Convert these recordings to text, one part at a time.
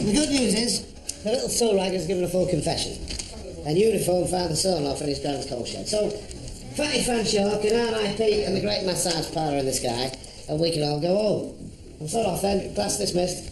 The good news is, the little soul rag has given a full confession. And Uniform found the son-in-law in his grand's coal shed. So, Fatty Fanshawe can RIP and the great massage parlour in the sky, and we can all go home. I'm so off then. Class dismissed.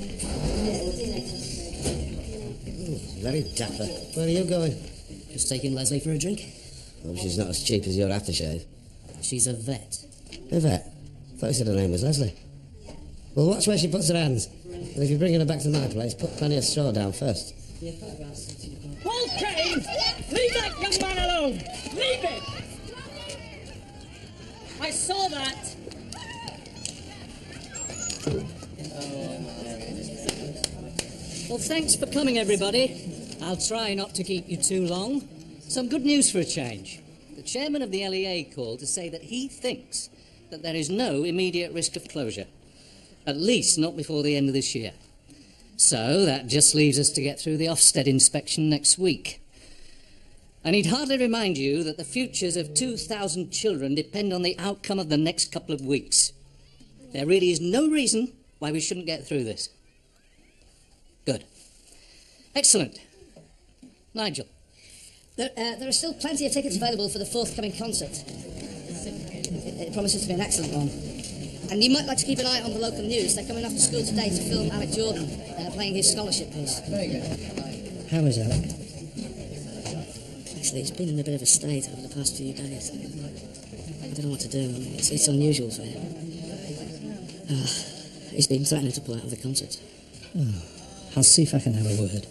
Very dapper. Where are you going? Just taking Leslie for a drink. Oh, she's not as cheap as your aftershave. She's a vet. A vet? I thought you said her name was Leslie. Well, watch where she puts her hands. And if you're bringing her back to my place, put plenty of straw down first. Paul Kane! Leave that young man alone! Leave it! I saw that! Well, thanks for coming, everybody. I'll try not to keep you too long. Some good news for a change. The chairman of the LEA called to say that he thinks that there is no immediate risk of closure. At least not before the end of this year. So that just leaves us to get through the Ofsted inspection next week. I need hardly remind you that the futures of 2,000 children depend on the outcome of the next couple of weeks. There really is no reason why we shouldn't get through this. Good. Excellent. Nigel. There are still plenty of tickets available for the forthcoming concert. It promises to be an excellent one. And you might like to keep an eye on the local news. They're coming after school today to film Alec Jordan playing his scholarship piece. Very good. How is Alec? Actually, it's been in a bit of a state over the past few days. I don't know what to do. It's unusual for him. He's been threatening to pull out of the concert. Oh, I'll see if I can have a word.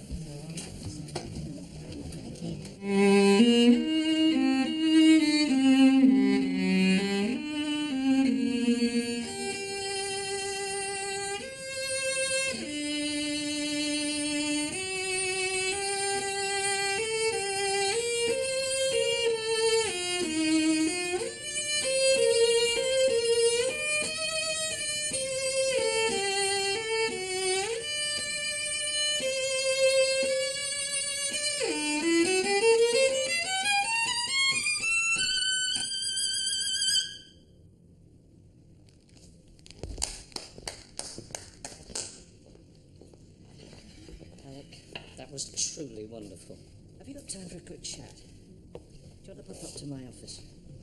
That was truly wonderful. Have you got time for a quick chat? Do you want to pop up to my office?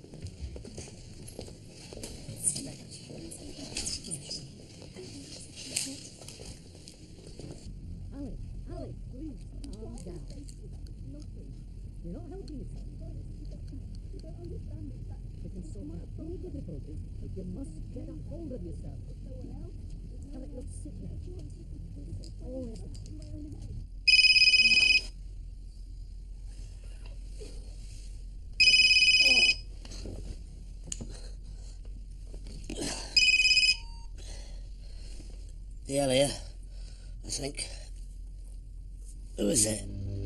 Alec, please, calm down. You're not helping yourself. You don't understand that we can sort out any difficulties, but you must get a hold of yourself. Alec, look, sit there. Always. The Elliot, I think. Who is it?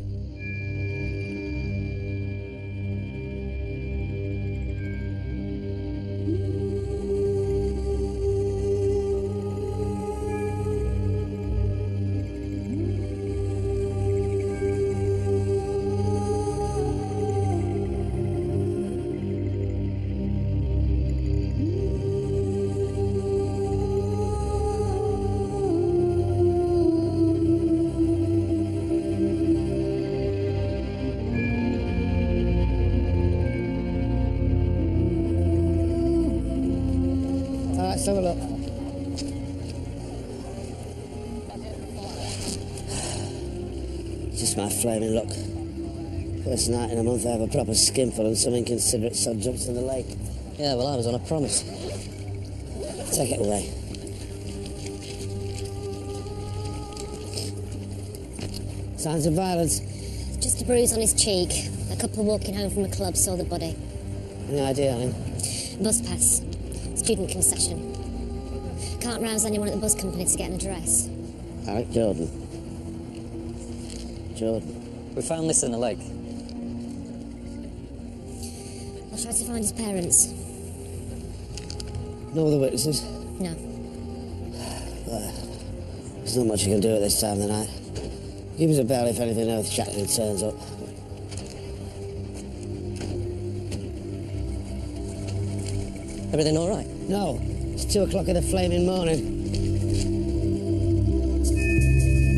Let's have a look. Just my flaming luck. First night in a month I have a proper skinful and some inconsiderate son jumps in the lake. Yeah, well, I was on a promise. Take it away. Signs of violence? Just a bruise on his cheek. A couple walking home from a club saw the body. Any idea, Alan? Bus pass. Student concession. Can't rouse anyone at the bus company to get an address. Alec Jordan. Jordan. We found this in the lake. I'll try to find his parents. No other witnesses? No. There's not much you can do at this time of the night. Give us a bell if anything earth-shattering turns up. Everything all right? No. It's 2 o'clock in the flaming morning.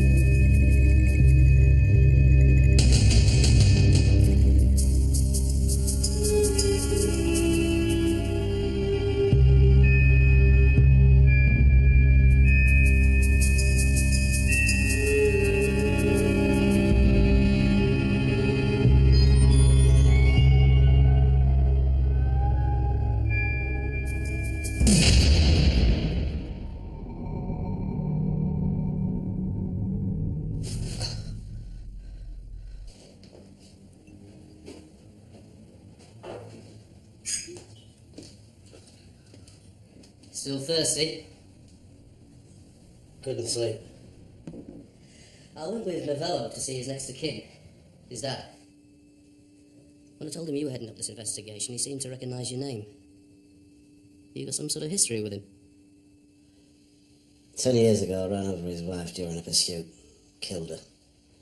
Still thirsty? Couldn't sleep. I went with Novello to see his next of kin, his dad. When I told him you were heading up this investigation, he seemed to recognise your name. You got some sort of history with him? 10 years ago, I ran over his wife during a pursuit. Killed her.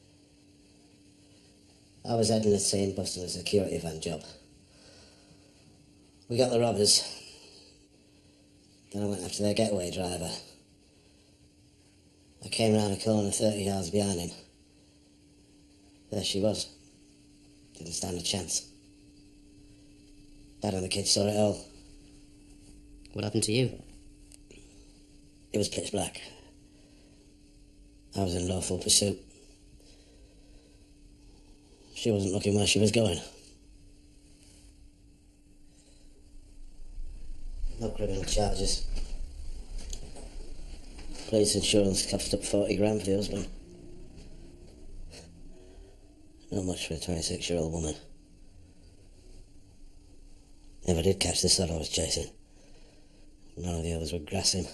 I was heading a team busting a security van job. We got the robbers. Then I went after their getaway driver. I came round a corner 30 yards behind him. There she was. Didn't stand a chance. Dad and the kids saw it all. What happened to you? It was pitch black. I was in lawful pursuit. She wasn't looking where she was going. No criminal charges. Police insurance coughed up 40 grand for the husband. Not much for a 26-year-old woman. Never did catch the son I was chasing. None of the others would grass him.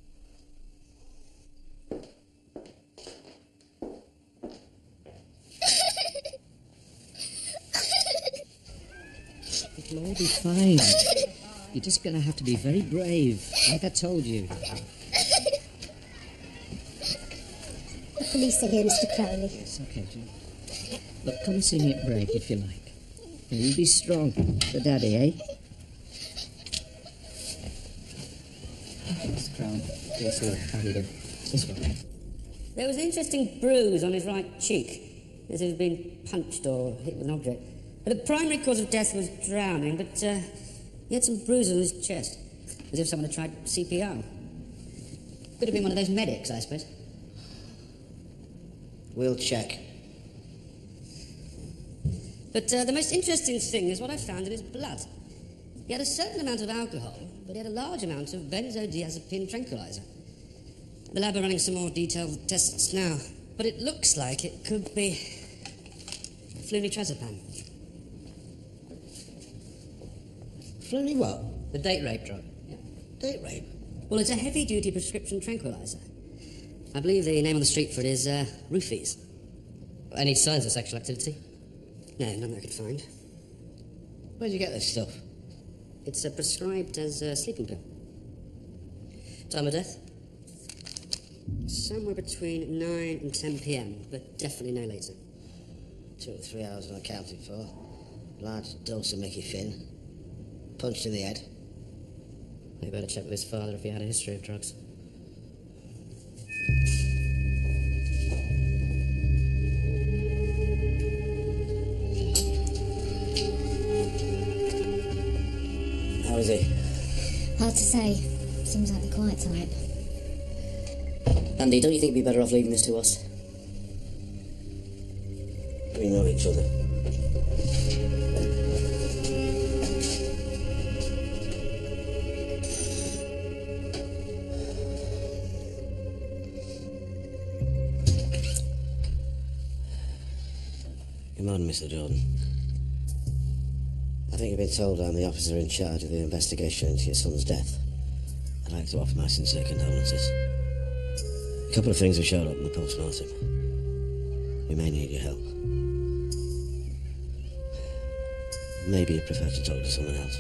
It'll all be fine. You're just going to have to be very brave, like I told you. The police are here, Mr. Crowley. It's okay, Jim. Look, come and see me at break if you like. And you be strong for Daddy, eh? Mr. Crown. Yes, sir. How do you do? This way. There was an interesting bruise on his right cheek, as if he'd been punched or hit with an object. But the primary cause of death was drowning, but he had some bruises on his chest, as if someone had tried CPR. Could have been one of those medics, I suppose. We'll check. But the most interesting thing is what I found in his blood. He had a certain amount of alcohol, but he had a large amount of benzodiazepine tranquilizer. The lab are running some more detailed tests now, but it looks like it could be flunitrazepam. Flunny what? The date rape drug. Date rape? Well, it's a heavy-duty prescription tranquilizer. I believe the name on the street for it is roofies. Any signs of sexual activity? No, none that I could find. Where'd you get this stuff? It's prescribed as a sleeping pill. Time of death? Somewhere between 9 and 10 p.m., but definitely no later. 2 or 3 hours unaccounted for. Large dose of Mickey Finn. Punched in the head. We better check with his father if he had a history of drugs. How is he? Hard to say. Seems like the quiet type. Andy, don't you think we'd be better off leaving this to us? We know each other. Come on, Mr. Jordan. I think you've been told I'm the officer in charge of the investigation into your son's death. I'd like to offer my sincere condolences. A couple of things have showed up in the post-mortem. We may need your help. Maybe you prefer to talk to someone else.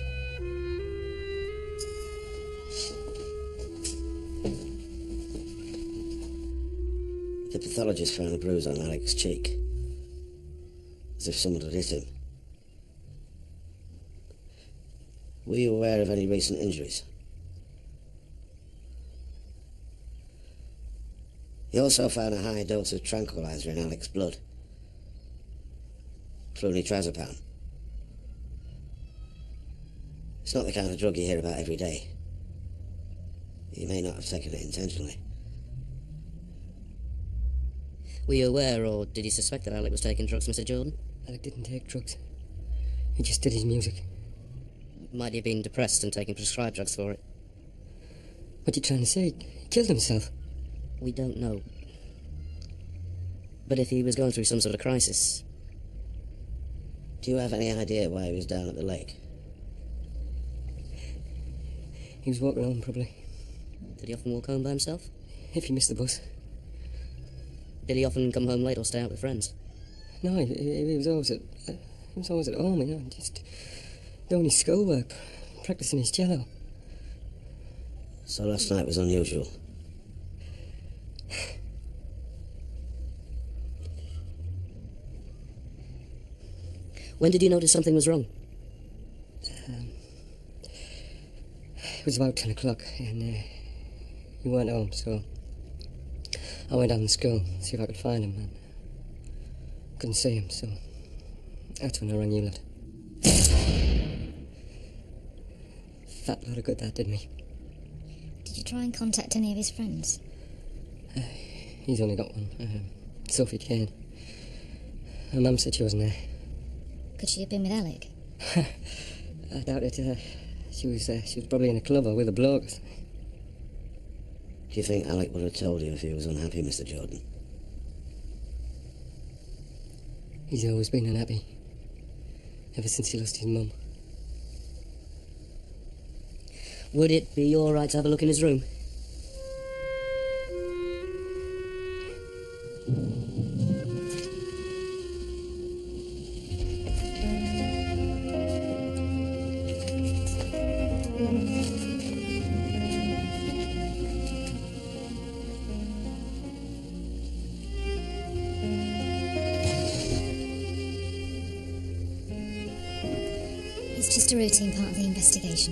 The pathologist found a bruise on Alec's cheek. As if someone had hit him. Were you aware of any recent injuries? He also found a high dose of tranquilizer in Alec's blood. Flunitrazepam. It's not the kind of drug you hear about every day. You may not have taken it intentionally. Were you aware, or did you suspect that Alec was taking drugs, Mr. Jordan? Alec didn't take drugs. He just did his music. Might he have been depressed and taking prescribed drugs for it? What you trying to say? He killed himself. We don't know. But if he was going through some sort of crisis... Do you have any idea why he was down at the lake? He was walking home, probably. Did he often walk home by himself? If he missed the bus. Did he often come home late or stay out with friends? No, he was always at home, you know, just doing his schoolwork, practicing his cello. So last night was unusual. When did you notice something was wrong? It was about 10 o'clock, and he weren't home, so I went down to school to see if I could find him, and couldn't see him, so that's when I rang you, lad. Fat lot of good that did me. Did you try and contact any of his friends? He's only got one, Sophie Kane. Her mum said she wasn't there. Could she have been with Alec? I doubt it. She was probably in a club or with a bloke or something. Do you think Alec would have told you if he was unhappy, Mr. Jordan? He's always been unhappy. Ever since he lost his mum. Would it be all right to have a look in his room? It's just a routine part of the investigation.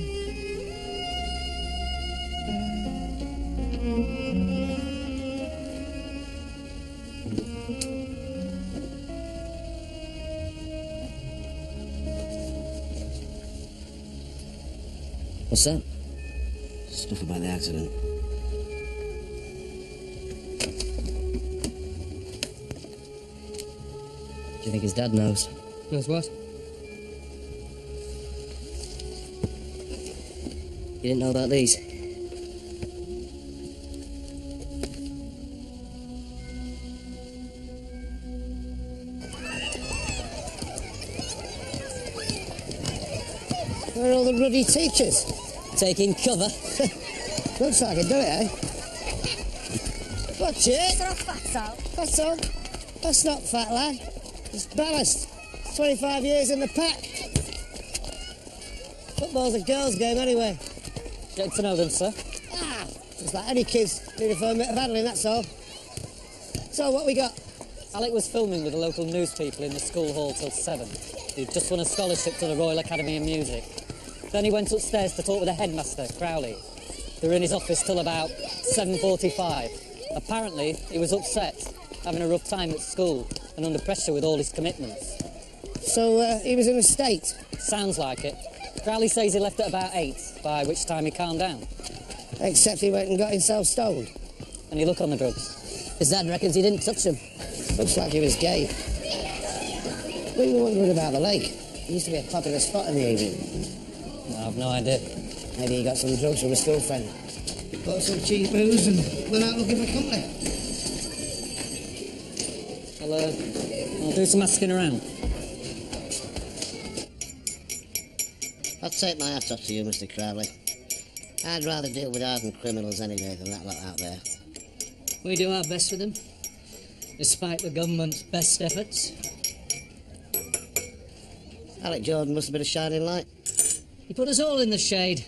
What's that? Stuff about the accident. Do you think his dad knows? Knows what? You didn't know about these? Where are all the ruddy teachers? Taking cover. Looks like it, do it, eh? Watch it. Throw fats out. That's all. That's not fat, lad. It's ballast. 25 years in the pack. Football's a girls' game anyway. Get to know them, sir. It's like any kids need a fun bit of handling, that's all. So, what we got? Alec was filming with the local news people in the school hall till 7. He'd just won a scholarship to the Royal Academy of Music. Then he went upstairs to talk with the headmaster, Crowley. They were in his office till about 7:45. Apparently, he was upset, having a rough time at school and under pressure with all his commitments. So, he was in a state? Sounds like it. Crowley says he left at about 8, by which time he calmed down. Except he went and got himself stoned. And he look on the drugs. His dad reckons he didn't touch him. Looks like he was gay. We were wondering about the lake. It used to be a popular spot in the evening. I've no idea. Maybe he got some drugs from a school friend. Bought some cheap booze and went out looking for company. I'll do some asking around. I'll take my hat off to you, Mr. Crowley. I'd rather deal with hardened criminals any day than that lot out there. We do our best with them, despite the government's best efforts. Alec Jordan must have been a shining light. He put us all in the shade.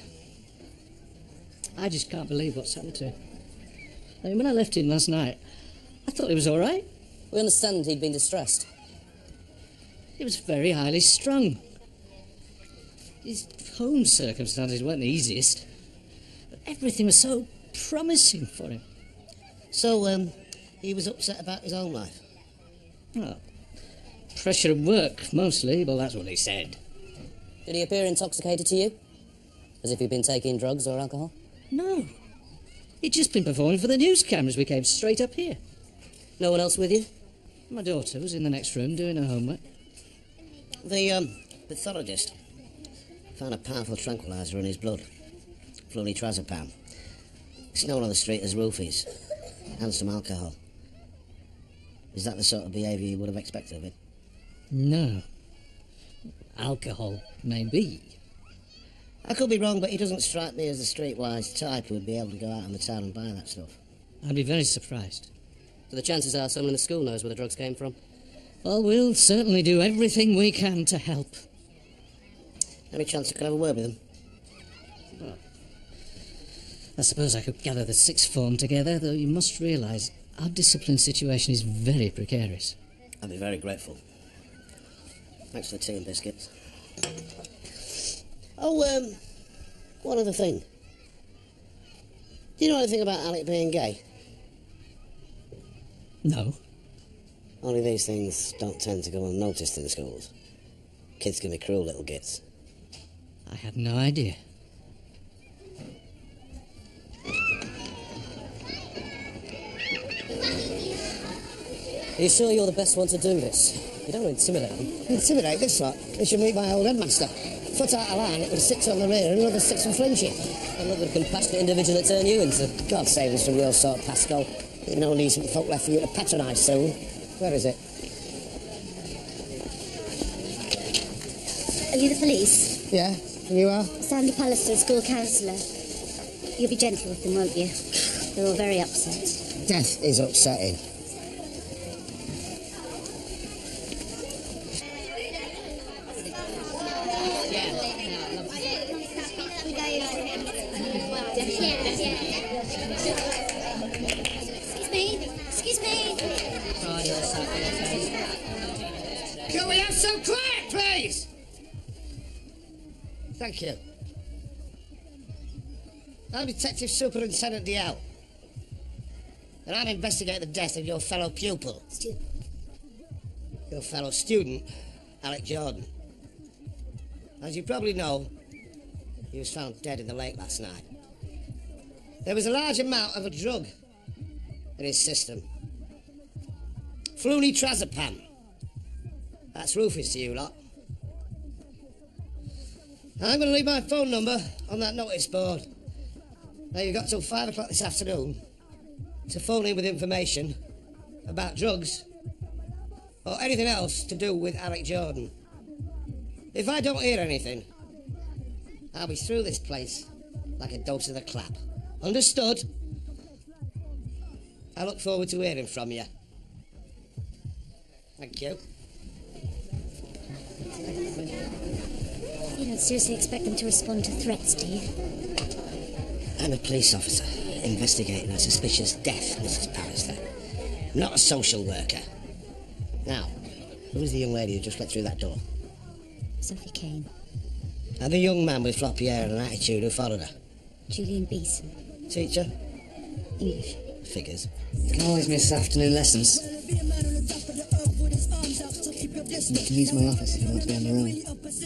I just can't believe what's happened to him. I mean, when I left him last night, I thought he was all right. We understand he'd been distressed. He was very highly strung. His home circumstances weren't the easiest, but everything was so promising for him. So, he was upset about his own life? Well, pressure of work, mostly, well, that's what he said. Did he appear intoxicated to you? As if he'd been taking drugs or alcohol? No. He'd just been performing for the news cameras. We came straight up here. No one else with you? My daughter was in the next room doing her homework. The pathologist found a powerful tranquilizer in his blood. Flunitrazepam. It's known on the street as roofies. And some alcohol. Is that the sort of behaviour you would have expected of him? No. Alcohol, maybe. I could be wrong, but he doesn't strike me as the streetwise type who would be able to go out in the town and buy that stuff. I'd be very surprised. So the chances are someone in the school knows where the drugs came from. Well, we'll certainly do everything we can to help. Any chance I could have a word with him? I suppose I could gather the sixth form together, though you must realise our discipline situation is very precarious. I'd be very grateful. Thanks for the tea and biscuits. Oh, one other thing. Do you know anything about Alec being gay? No. Only these things don't tend to go unnoticed in schools. Kids can be cruel little gits. I had no idea. Are you sure you're the best one to do this? You don't want to intimidate them. Intimidate this lot? They should meet my old headmaster. Foot out of line, it was 6 on the rear and another 6 for flinching. And look at the compassionate individual that turned you into. God save us from your sort, Pascal. There's no decent folk left for you to patronise soon. Where is it? Are you the police? Yeah, you are? Sandy Pallister, school counsellor. You'll be gentle with them, won't you? They're all very upset. Death is upsetting. Excuse me. Can we have some quiet, please? Thank you. I'm Detective Superintendent DL. And I'm investigating the death of your fellow pupil. Your fellow student, Alec Jordan. As you probably know, he was found dead in the lake last night. There was a large amount of a drug in his system. Flunitrazepam. That's Rufus to you lot. I'm going to leave my phone number on that notice board. Now you've got till 5 o'clock this afternoon to phone in with information about drugs or anything else to do with Alec Jordan. If I don't hear anything, I'll be through this place like a dose of the clap. Understood? I look forward to hearing from you. Thank you. You don't seriously expect them to respond to threats, do you? I'm a police officer investigating a suspicious death, Mrs. Pallister. I'm not a social worker. Now, who was the young lady who just let through that door? Sophie Kane. And the young man with floppy hair and an attitude who followed her? Julian Beeson. Teacher? English. Figures. You can always miss afternoon lessons. You can use my office if you want to be on your own.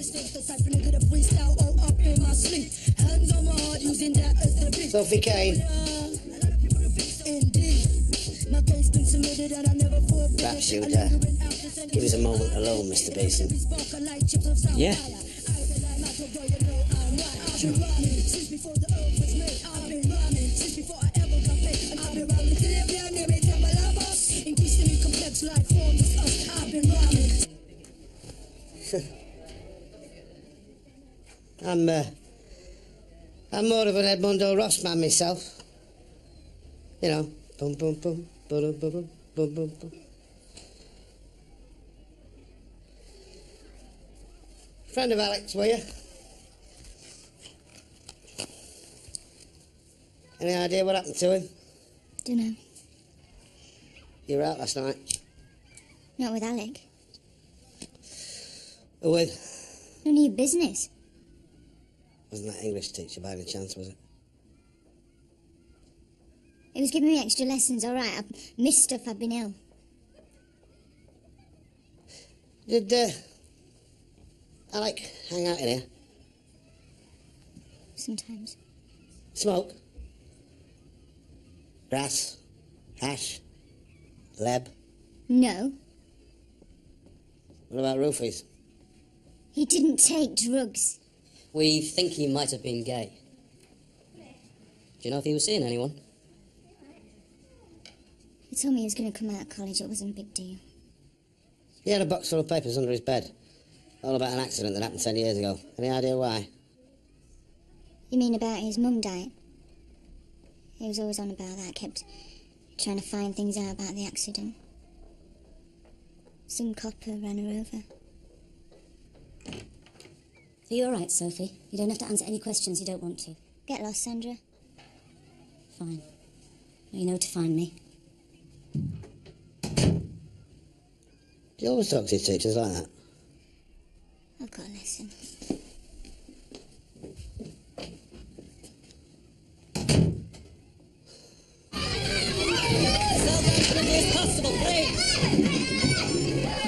Sophie Kane. Perhaps you'd give us a moment alone, Mr. Beeson. Yeah. I'm more of an Edmundo Ross man myself. You know, boom, boom, boom, boom, boom, boom, boom, boom, boom. Friend of Alex, were you? Any idea what happened to him? Dunno. You were out last night. Not with Alec. Who with? None of your business. Wasn't that English teacher by any chance, was it? He was giving me extra lessons, all right. I've missed stuff, I've been ill. Did, Alec hang out in here? Sometimes. Smoke? Grass? Hash? Leb? No. What about Roofies? He didn't take drugs. We think he might have been gay. Do you know if he was seeing anyone? He told me he was going to come out of college. It wasn't a big deal. He had a box full of papers under his bed. All about an accident that happened 10 years ago. Any idea why? You mean about his mum dying? He was always on about that, kept trying to find things out about the accident. Some copper ran her over. Are you all right, Sophie? You don't have to answer any questions you don't want to. Get lost, Sandra. Fine. Now you know where to find me. Do you always talk to your teachers like that? I've got a lesson. Slow down as quickly as possible, please.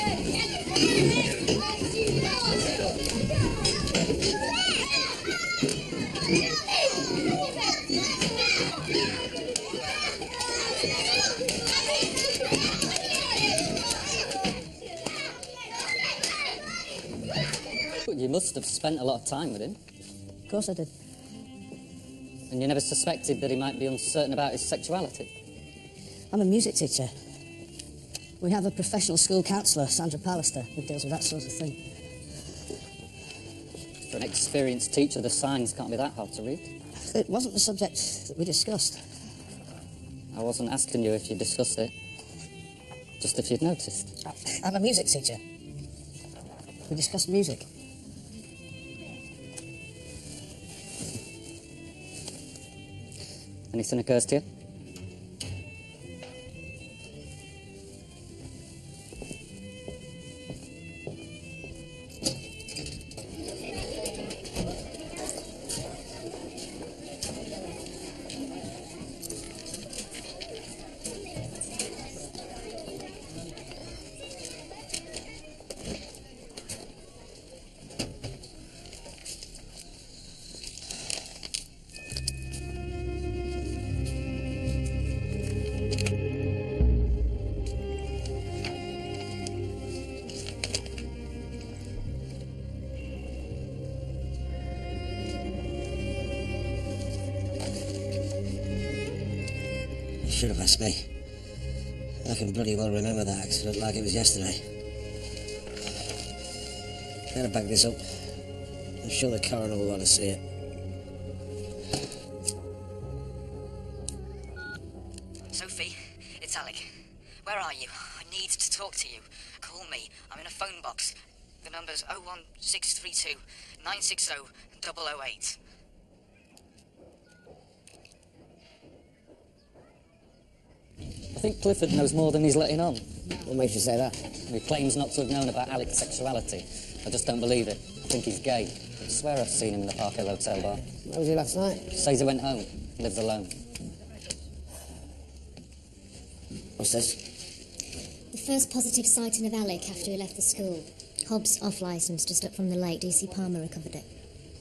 You must have spent a lot of time with him. Of course I did. And you never suspected that he might be uncertain about his sexuality? I'm a music teacher. We have a professional school counsellor, Sandra Pallister, who deals with that sort of thing. For an experienced teacher, the signs can't be that hard to read. It wasn't the subject that we discussed. I wasn't asking you if you discussed it, just if you'd noticed. I'm a music teacher. We discussed music. Anything occurs to you? Should have asked me. I can bloody well remember that accident like it was yesterday. Better back this up. I'm sure the coroner will want to see it. Sophie, it's Alec. Where are you? I need to talk to you. Call me. I'm in a phone box. The number's 01632 960 008. I think Clifford knows more than he's letting on. What makes you say that? He claims not to have known about Alec's sexuality. I just don't believe it. I think he's gay. I swear I've seen him in the Park Hill Hotel bar. Where was he last night? Says he went home. Lives alone. What's this? The first positive sighting of Alec after he left the school. Hobbs off licence just up from the lake. DC Palmer recovered it.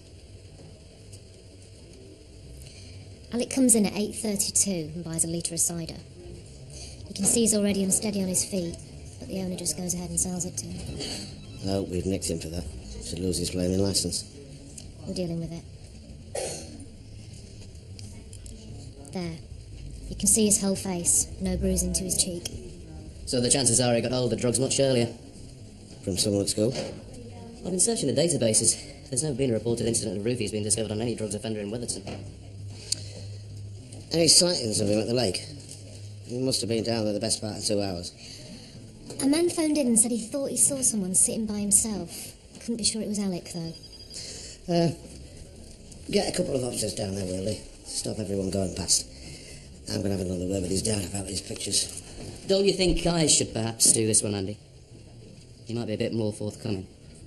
Alec comes in at 8:32 and buys a litre of cider. You can see he's already unsteady on his feet, but the owner just goes ahead and sells it to him. I hope we've nicked him for that. Should lose his blaming licence. We're dealing with it. There. You can see his whole face, no bruising to his cheek. So the chances are he got hold of drugs much earlier. From someone at school? I've been searching the databases. There's never been a reported incident of roofies being discovered on any drugs offender in Witherton. Any sightings of him at the lake? He must have been down there the best part of 2 hours. A man phoned in and said he thought he saw someone sitting by himself. Couldn't be sure it was Alec, though. Get a couple of officers down there, will they? Stop everyone going past. I'm going to have another word with his dad about these pictures. Don't you think I should perhaps do this one, Andy? You might be a bit more forthcoming.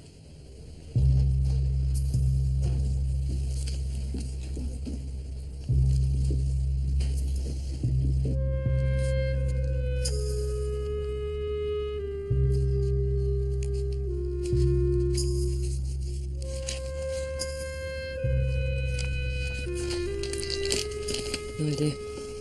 No idea.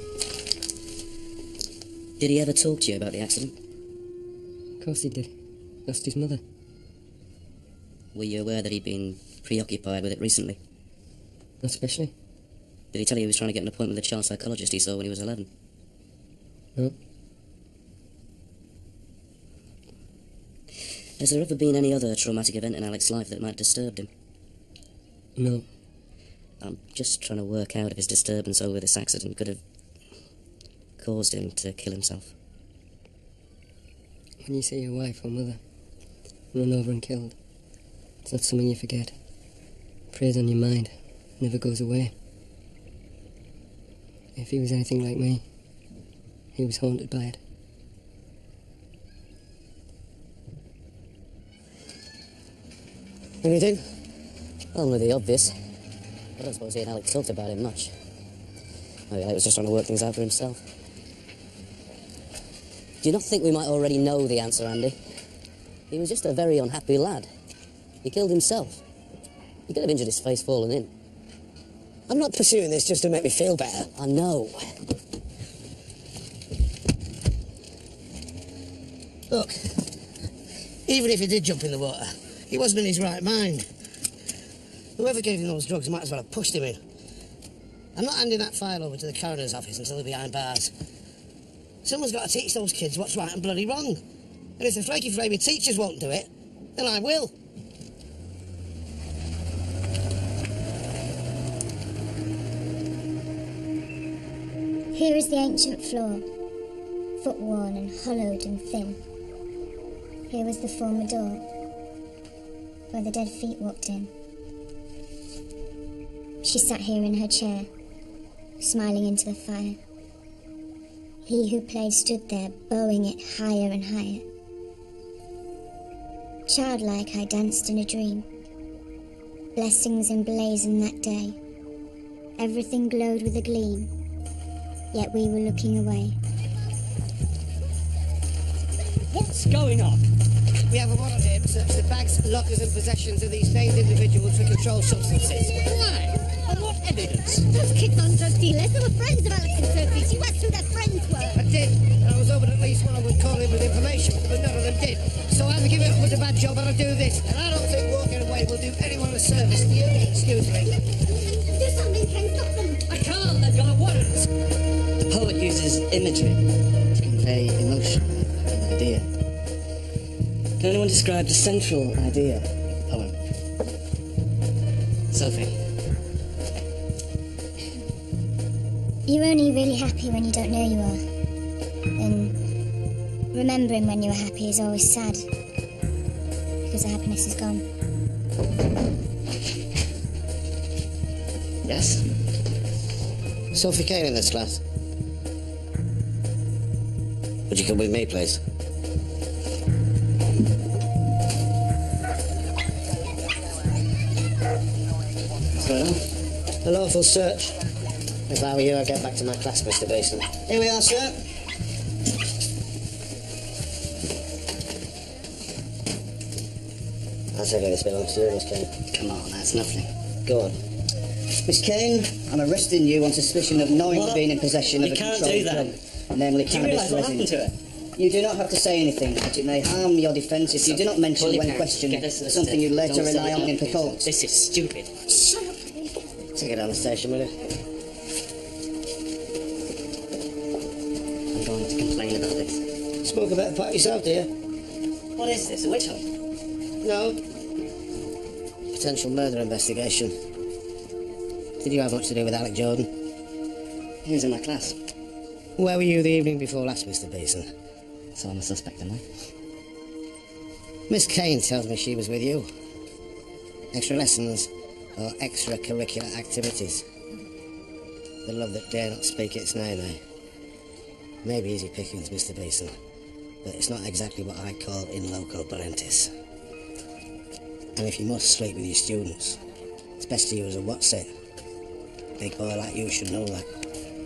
Did he ever talk to you about the accident? Of course he did. Lost his mother. Were you aware that he'd been preoccupied with it recently? Not especially. Did he tell you he was trying to get an appointment with a child psychologist he saw when he was 11? No. Has there ever been any other traumatic event in Alec's life that might have disturbed him? No. I'm just trying to work out if his disturbance over this accident could have caused him to kill himself. When you see your wife or mother run over and killed, it's not something you forget. It preys on your mind. It never goes away. If he was anything like me, he was haunted by it. Anything? Only the obvious. I don't suppose he and Alex talked about it much. Maybe Alex was just trying to work things out for himself. Do you not think we might already know the answer, Andy? He was just a very unhappy lad. He killed himself. He could have injured his face falling in. I'm not pursuing this just to make me feel better. I know. Look, even if he did jump in the water, he wasn't in his right mind. Whoever gave him those drugs might as well have pushed him in. I'm not handing that file over to the coroner's office until they're behind bars. Someone's got to teach those kids what's right and bloody wrong. And if the flaky flamey teachers won't do it, then I will. Here is the ancient floor, foot-worn and hollowed and thin. Here was the former door, where the dead feet walked in. She sat here in her chair, smiling into the fire. He who played stood there, bowing it higher and higher. Childlike, I danced in a dream. Blessings emblazoned that day. Everything glowed with a gleam, yet we were looking away. What's going on? We have a warrant here to search the bags, lockers and possessions of these named individuals for controlled substances. Why? On what evidence? Those kids aren't drug dealers. They were friends of Alex and Sophie. She went through their friends' work. I did. And I was hoping at least one would call in with information, but none of them did. So either give it up with a bad job or I do this. And I don't think walking away will do anyone a service. You, excuse me. Do something, Ken. Stop them. I can't. They've got a warrant. The poet uses imagery to convey emotion and idea. Can anyone describe the central idea of the poem? Sophie. You're only really happy when you don't know you are. And remembering when you were happy is always sad, because the happiness is gone. Yes? Sophie Kane in this class. Would you come with me, please? What's going on? A lawful search. If I were you, I'd get back to my class, Mr. Basin. Here we are, sir. I'll tell you this belongs to you, Miss Kane. Come on, that's nothing. Go on. Miss Kane, I'm arresting you on suspicion of knowingly being in possession of a can't controlled do that. drug, namely Do you cannabis realise what resin. happened to her? You do not have to say anything, but it may harm your defence if you do not mention Pull your when pants, questioned get us something you later Don't rely say on it in up. court. This is stupid. Take it down the station, will you? I'm going to complain about this. Smoke a bit of pot yourself, do you? What is this, a witch hunt? No. Potential murder investigation. Did you have much to do with Alec Jordan? He was in my class, Where were you the evening before last, Mr. Beeson? so I'm a suspect, am I? Miss Kane tells me she was with you. Extra lessons or extracurricular activities. The love that dare not speak its name, eh? Maybe easy pickings, Mr. Beeson, but it's not exactly what I call in loco parentis. And if you must sleep with your students, it's best to use a what's it. Big boy like you should know that.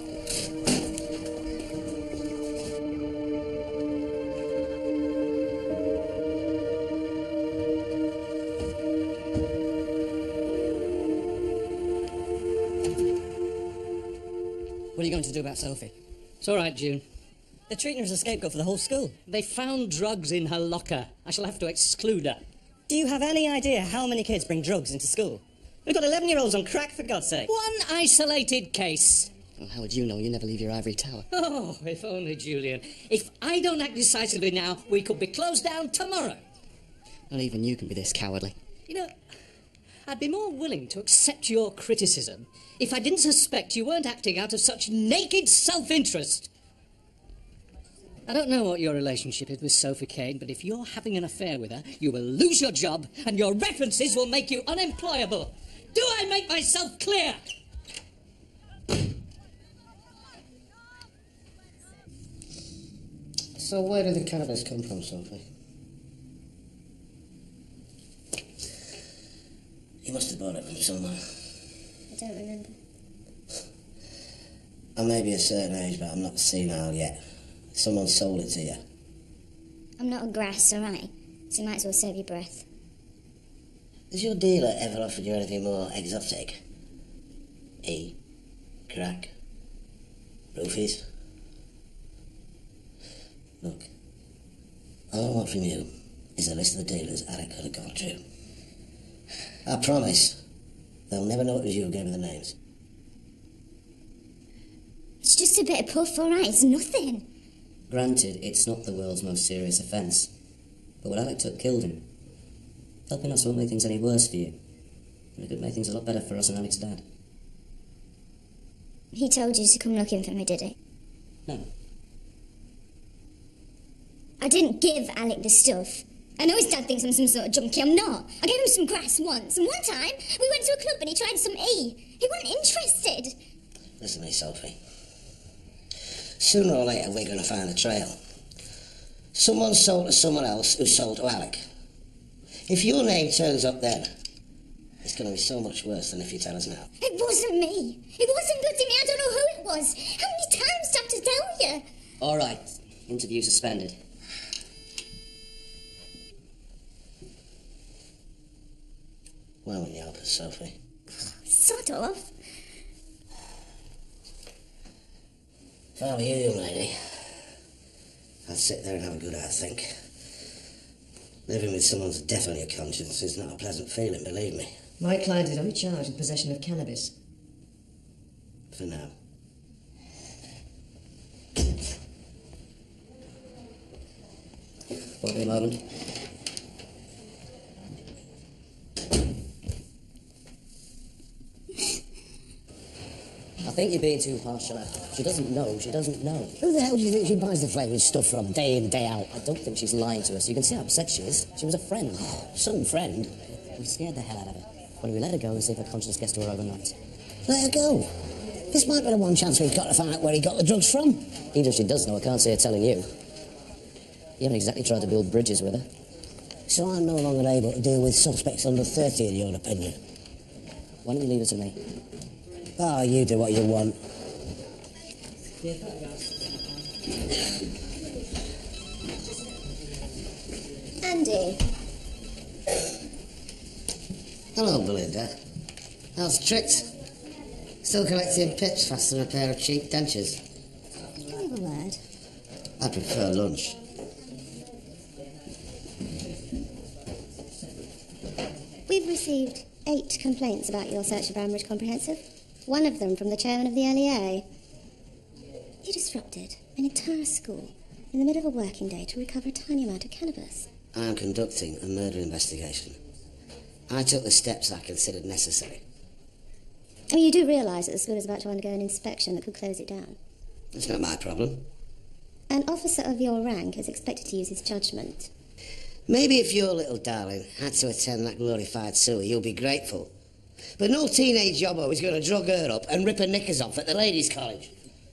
What are you going to do about Sophie? It's all right, June. They're treating her as a scapegoat for the whole school. They found drugs in her locker. I shall have to exclude her. Do you have any idea how many kids bring drugs into school? We've got 11-year-olds on crack, for God's sake. One isolated case. Well, how would you know? You never leave your ivory tower. Oh, if only, Julian. If I don't act decisively now, we could be closed down tomorrow. Well, even you can be this cowardly. You know, I'd be more willing to accept your criticism if I didn't suspect you weren't acting out of such naked self-interest. I don't know what your relationship is with Sophie Kane, but if you're having an affair with her, you will lose your job and your references will make you unemployable. Do I make myself clear? So where did the cannabis come from, Sophie? You must have bought it from somewhere. I don't remember. I may be a certain age, but I'm not senile yet. Someone sold it to you. I'm not a grass, all right? So you might as well save your breath. Has your dealer ever offered you anything more exotic? Crack? Roofies? Look, all I want from you is a list of the dealers Alec could have gone to. I promise they'll never know it was you who gave me the names. It's just a bit of puff, all right? It's nothing. Granted, it's not the world's most serious offence. But what Alec took killed him. Helping us won't make things any worse for you. But it could make things a lot better for us and Alec's dad. He told you to come looking for me, did he? No. I didn't give Alec the stuff. I know his dad thinks I'm some sort of junkie. I'm not. I gave him some grass once, and one time we went to a club and he tried some E. He wasn't interested. Listen to me, Sophie. Sooner or later, we're going to find a trail. Someone sold to someone else who sold to Alec. If your name turns up then, it's going to be so much worse than if you tell us now. It wasn't me. It wasn't bloody me. I don't know who it was. How many times do I have to tell you? All right. Interview suspended. Why won't you help us, Sophie? Sod off. If I were you, young lady, I'd sit there and have a good hard think. Living with someone's death on your conscience is not a pleasant feeling, believe me. My client is only charged with possession of cannabis. For now. Won't be a moment. I think you're being too harsh on her. She doesn't know. She doesn't know. Who the hell do you think she buys the flavoured stuff from day in, day out? I don't think she's lying to us. You can see how upset she is. She was a friend. Some friend? We scared the hell out of her. Why don't we let her go and see if her conscience gets to her overnight? Let her go. This might be the one chance we've got to find out where he got the drugs from. Even if she does know, I can't see her telling you. You haven't exactly tried to build bridges with her. So I'm no longer able to deal with suspects under 30, in your opinion? Why don't you leave it to me? Oh, you do what you want. Andy. Hello, Belinda. How's the tricks? Still collecting pips faster than a pair of cheap dentures. Can you have a word? I prefer lunch. We've received 8 complaints about your search of Ambridge Comprehensive. One of them from the chairman of the LEA. You disrupted an entire school in the middle of a working day to recover a tiny amount of cannabis. I am conducting a murder investigation. I took the steps I considered necessary. I mean, you do realise that the school is about to undergo an inspection that could close it down. It's not my problem. An officer of your rank is expected to use his judgment. Maybe if your little darling had to attend that glorified sewer, you'll be grateful. But no teenage yobbo is going to drug her up and rip her knickers off at the ladies' college.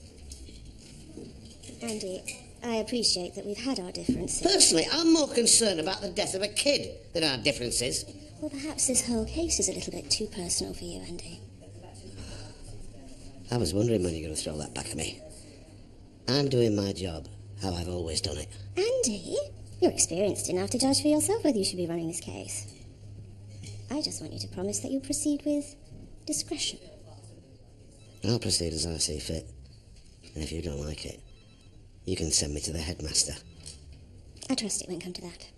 Andy, I appreciate that we've had our differences. Personally, I'm more concerned about the death of a kid than our differences. Well, perhaps this whole case is a little bit too personal for you, Andy. I was wondering when you're going to throw that back at me. I'm doing my job how I've always done it. Andy, you're experienced enough to judge for yourself whether you should be running this case. I just want you to promise that you'll proceed with discretion. I'll proceed as I see fit. And if you don't like it, you can send me to the headmaster. I trust it won't come to that.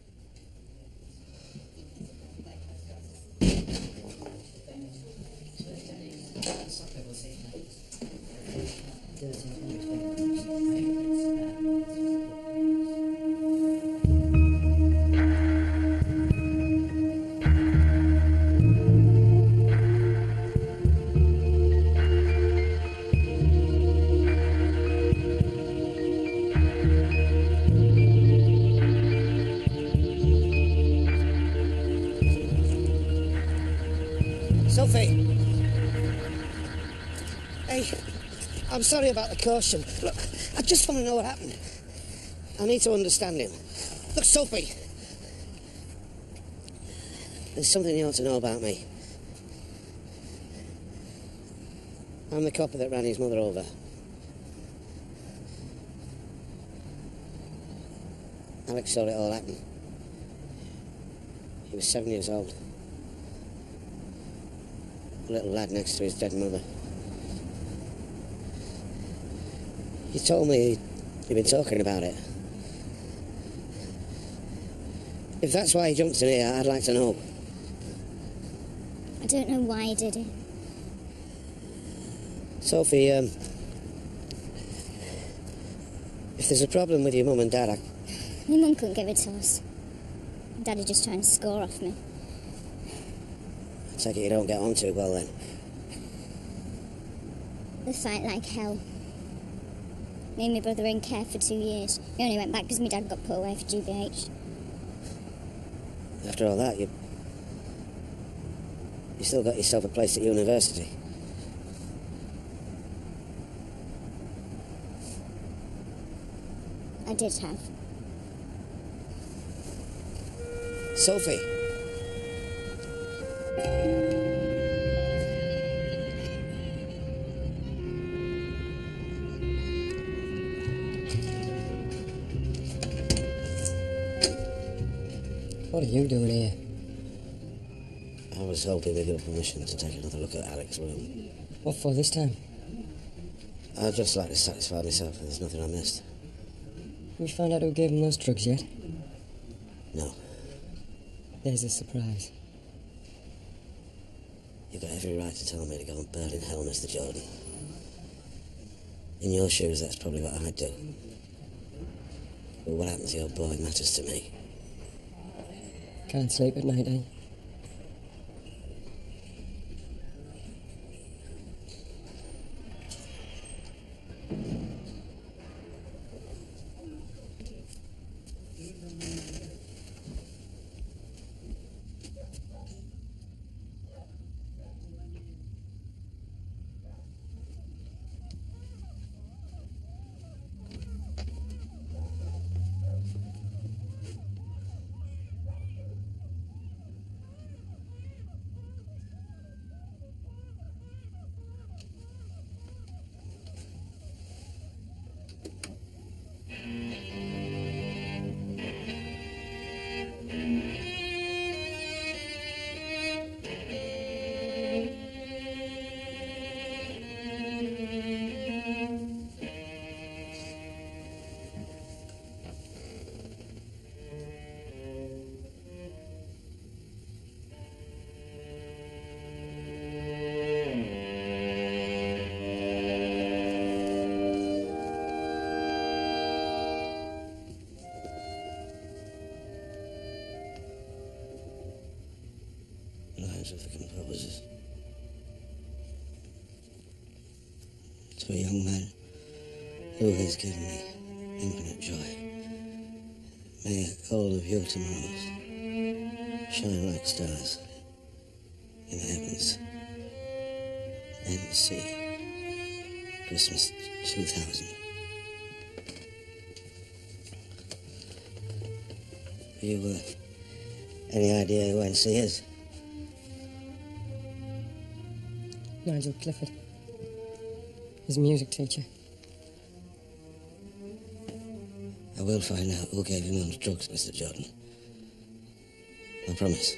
I'm sorry about the caution. Look, I just want to know what happened. I need to understand him. Look, Sophie. There's something you ought to know about me. I'm the copper that ran his mother over. Alex saw it all happen. He was 7 years old. A little lad next to his dead mother. He told me he'd been talking about it. If that's why he jumped in here, I'd like to know. I don't know why he did it. Sophie, if there's a problem with your mum and dad, My mum couldn't give it to us. Daddy just trying to score off me. I take it you don't get on too well then. They fight like hell. Me and my brother were in care for 2 years. We only went back because my dad got put away for GBH. After all that, you still got yourself a place at university. I did have. Sophie. What are you doing here? I was hoping with your permission to take another look at Alex's room. What for this time? I'd just like to satisfy myself that there's nothing I missed. We found out who gave him those drugs yet? No. There's a surprise. You've got every right to tell me to go and burn in hell, Mr. Jordan. In your shoes, that's probably what I'd do. But what happens to your boy matters to me. Can't sleep at night, eh? Lives of the composers. To a young man who has given me infinite joy. May all of your tomorrows shine like stars in the heavens. NC Christmas 2000. Have you any idea who NC is? Nigel Clifford. His music teacher. I will find out who gave him those drugs, Mr. Jordan. I promise.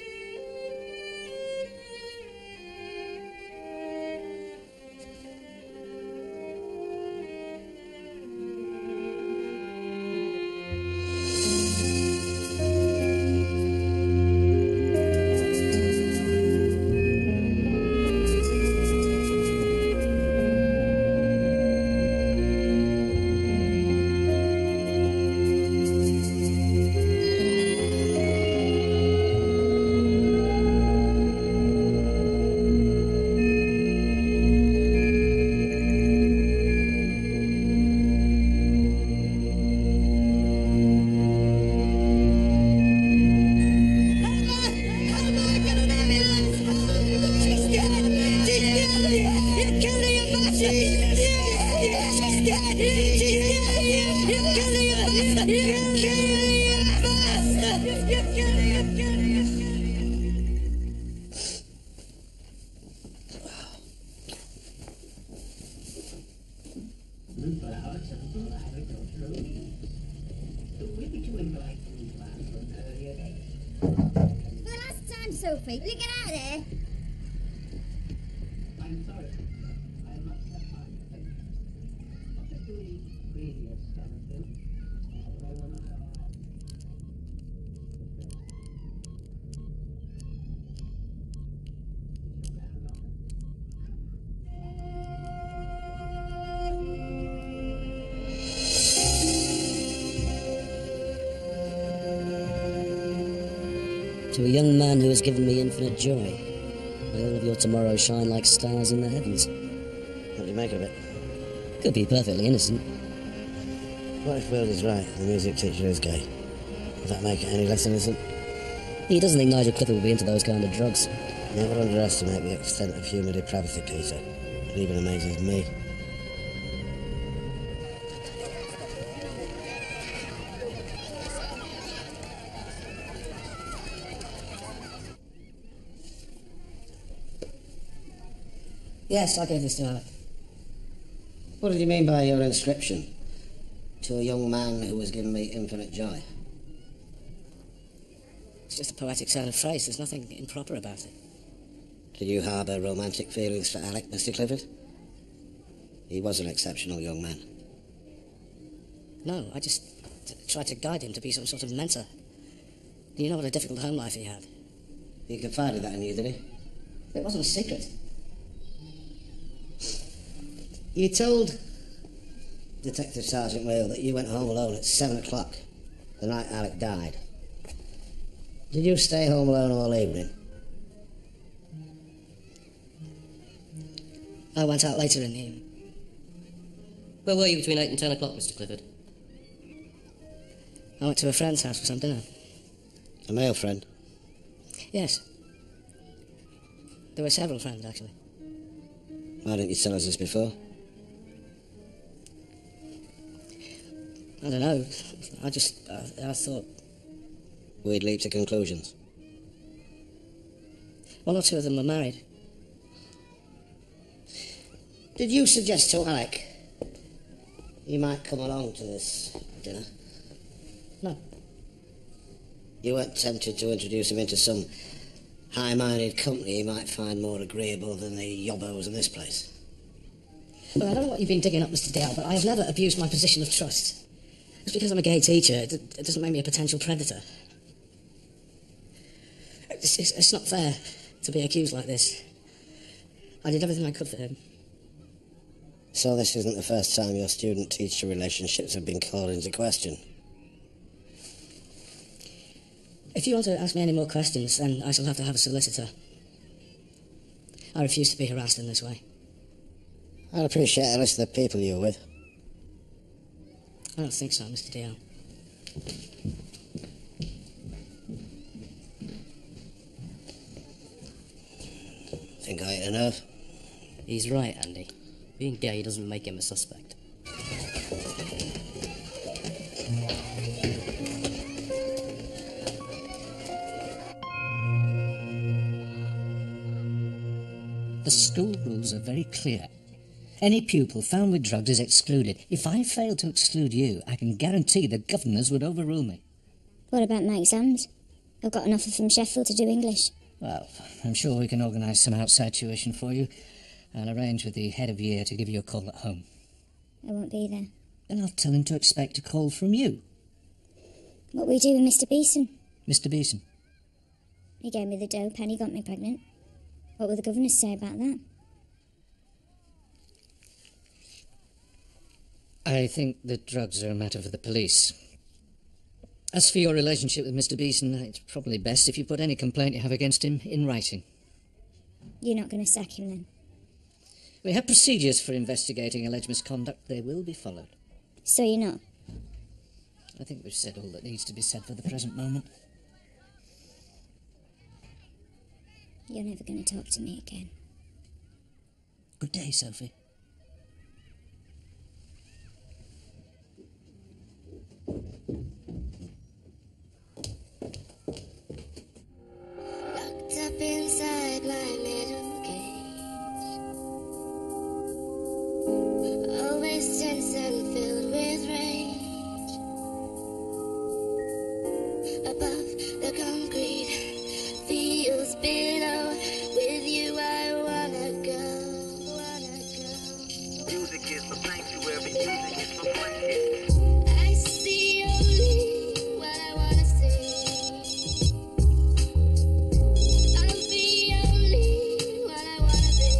The last time, Sophie. Will you get out of there? I'm sorry. I must have time. What is doing previous Summerfield? I will not To a young man who has given me infinite joy, may all of your tomorrows shine like stars in the heavens. What do you make of it? Could be perfectly innocent. What if Will is right and the music teacher is gay? Does that make it any less innocent? He doesn't think Nigel Clifford will be into those kind of drugs. Never underestimate the extent of human depravity, Peter. It even amazes me. Yes, I gave this to Alec. What did you mean by your inscription? To a young man who was giving me infinite joy. It's just a poetic turn of phrase. There's nothing improper about it. Did you harbour romantic feelings for Alec, Mr. Clifford? He was an exceptional young man. No, I just tried to guide him to be some sort of mentor. You know what a difficult home life he had. He confided that in you, did he? It wasn't a secret. You told Detective Sergeant Whale that you went home alone at 7 o'clock the night Alec died. Did you stay home alone all evening? I went out later in the evening. Where were you between 8 and 10 o'clock, Mr. Clifford? I went to a friend's house for some dinner. A male friend? Yes. There were several friends, actually. Why didn't you tell us this before? I don't know. I thought... We'd leap to conclusions. One or two of them were married. Did you suggest to Alec he might come along to this dinner? No. You weren't tempted to introduce him into some high-minded company he might find more agreeable than the yobbos in this place? Well, I don't know what you've been digging up, Mr. Dale, but I have never abused my position of trust. Just because I'm a gay teacher, it doesn't make me a potential predator. It's not fair to be accused like this. I did everything I could for him. So this isn't the first time your student-teacher relationships have been called into question? If you want to ask me any more questions, then I shall have to have a solicitor. I refuse to be harassed in this way. I'd appreciate a list of the people you were with. I don't think so, Mr. Dion. Think I hit a nerve? He's right, Andy. Being gay doesn't make him a suspect. The school rules are very clear. Any pupil found with drugs is excluded. If I fail to exclude you, I can guarantee the governors would overrule me. What about my exams? I've got an offer from Sheffield to do English. Well, I'm sure we can organise some outside tuition for you. I'll arrange with the head of year to give you a call at home. I won't be there. Then I'll tell him to expect a call from you. What will we do with Mr. Beeson? Mr. Beeson? He gave me the dope and he got me pregnant. What will the governors say about that? I think that drugs are a matter for the police. As for your relationship with Mr. Beeson, it's probably best if you put any complaint you have against him in writing. You're not going to sack him then? We have procedures for investigating alleged misconduct. They will be followed. So you're not? I think we've said all that needs to be said for the present moment. You're never going to talk to me again. Good day, Sophie. above the concrete, feels below. With you I wanna go. Music is the sanctuary, music is the blanket. I see only what I wanna see. I'll be only what I wanna be.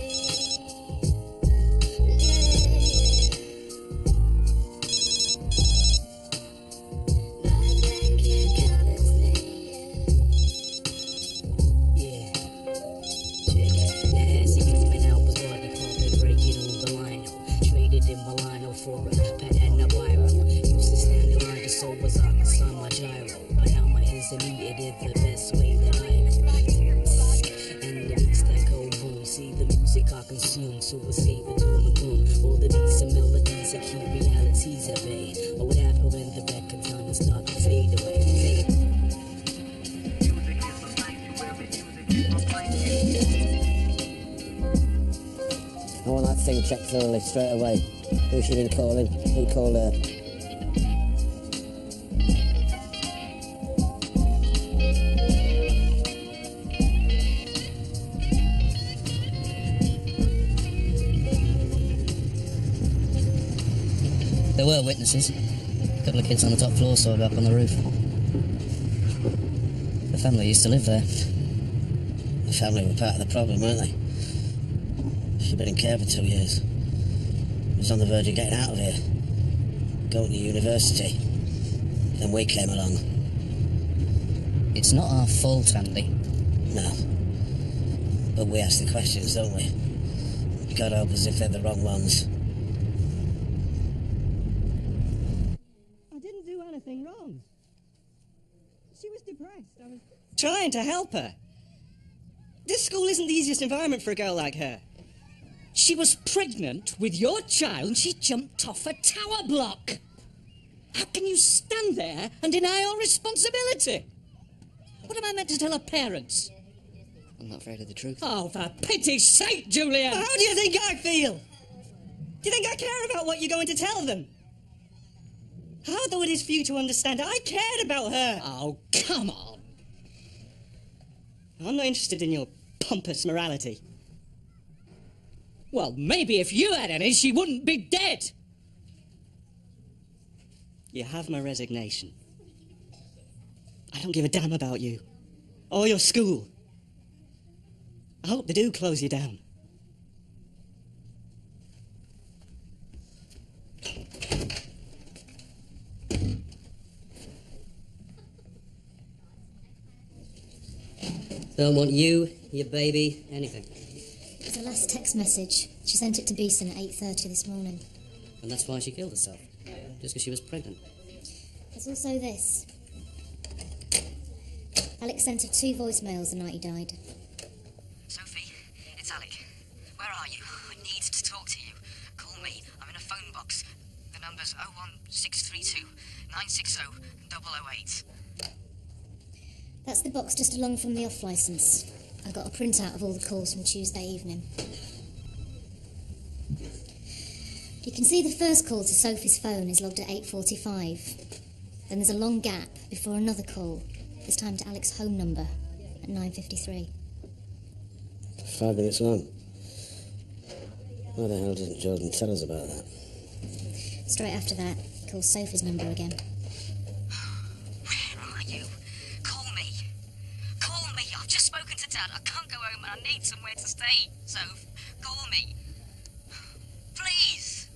My blanket covers me. Yeah. Check it. The ass he moving out was water carpet breaking on the line. Traded in Milano for a pet and a biro. Used to stand in line to sober sockets on my gyro. But now my intermediate is the best way that I know. And the beats that go boom. See the music I consume. So escape into the boom. All the beats and melodies that keep realities at bay. What would happen when the record time start to fade away? Fade away. I want that thing checked thoroughly straight away. Who she been calling? Who called her? There were witnesses. A couple of kids on the top floor saw her up on the roof. The family used to live there. The family were part of the problem, weren't they? She'd been in care for 2 years. Was on the verge of getting out of here. Going to university. Then we came along. It's not our fault, Andy. No. But we ask the questions, don't we? God help us if they're the wrong ones. I didn't do anything wrong. She was depressed. I was trying to help her. This school isn't the easiest environment for a girl like her. She was pregnant with your child and she jumped off a tower block. How can you stand there and deny all responsibility? What am I meant to tell her parents? I'm not afraid of the truth. Oh, for pity's sake, Julian! How do you think I feel? Do you think I care about what you're going to tell them? How though it is for you to understand, I cared about her. Oh, come on. I'm not interested in your pompous morality. Well, maybe if you had any, she wouldn't be dead. You have my resignation. I don't give a damn about you. Or your school. I hope they do close you down. Don't want you, your baby, anything. It's a last text message. She sent it to Beeson at 8:30 this morning. And that's why she killed herself. Just because she was pregnant. There's also this. Alex sent her 2 voicemails the night he died. Sophie, it's Alec. Where are you? I need to talk to you. Call me. I'm in a phone box. The number's 01632 960 008. That's the box just along from the off licence. I got a printout of all the calls from Tuesday evening. You can see the first call to Sophie's phone is logged at 8:45. Then there's a long gap before another call, this time to Alex's home number at 9:53. 5 minutes long. Why the hell didn't Jordan tell us about that? Straight after that, he calls Sophie's number again. Where are you? Call me. Call me. I've just spoken to Dad. I can't go home and I need somewhere to stay. Soph, call me. Please.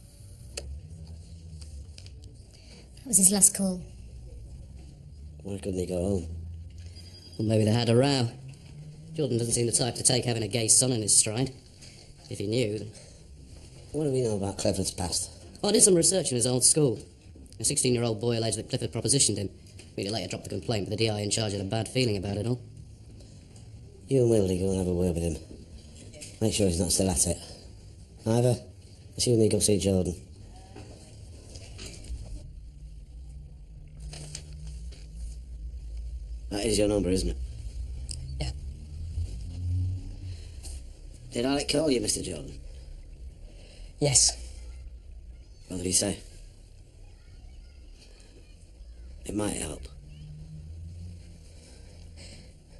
That was his last call. Why couldn't he go home? Well, maybe they had a row. Jordan doesn't seem the type to take having a gay son in his stride. If he knew, then... What do we know about Clifford's past? I did some research in his old school. A 16-year-old boy alleged that Clifford propositioned him. He later dropped the complaint, but the DI in charge had a bad feeling about it all. You and Willie go and have a word with him. Make sure he's not still at it. Ivor, let's you and me go see Jordan. That is your number, isn't it? Yeah. Did Alec call you, Mr. Jordan? Yes. What did he say? It might help.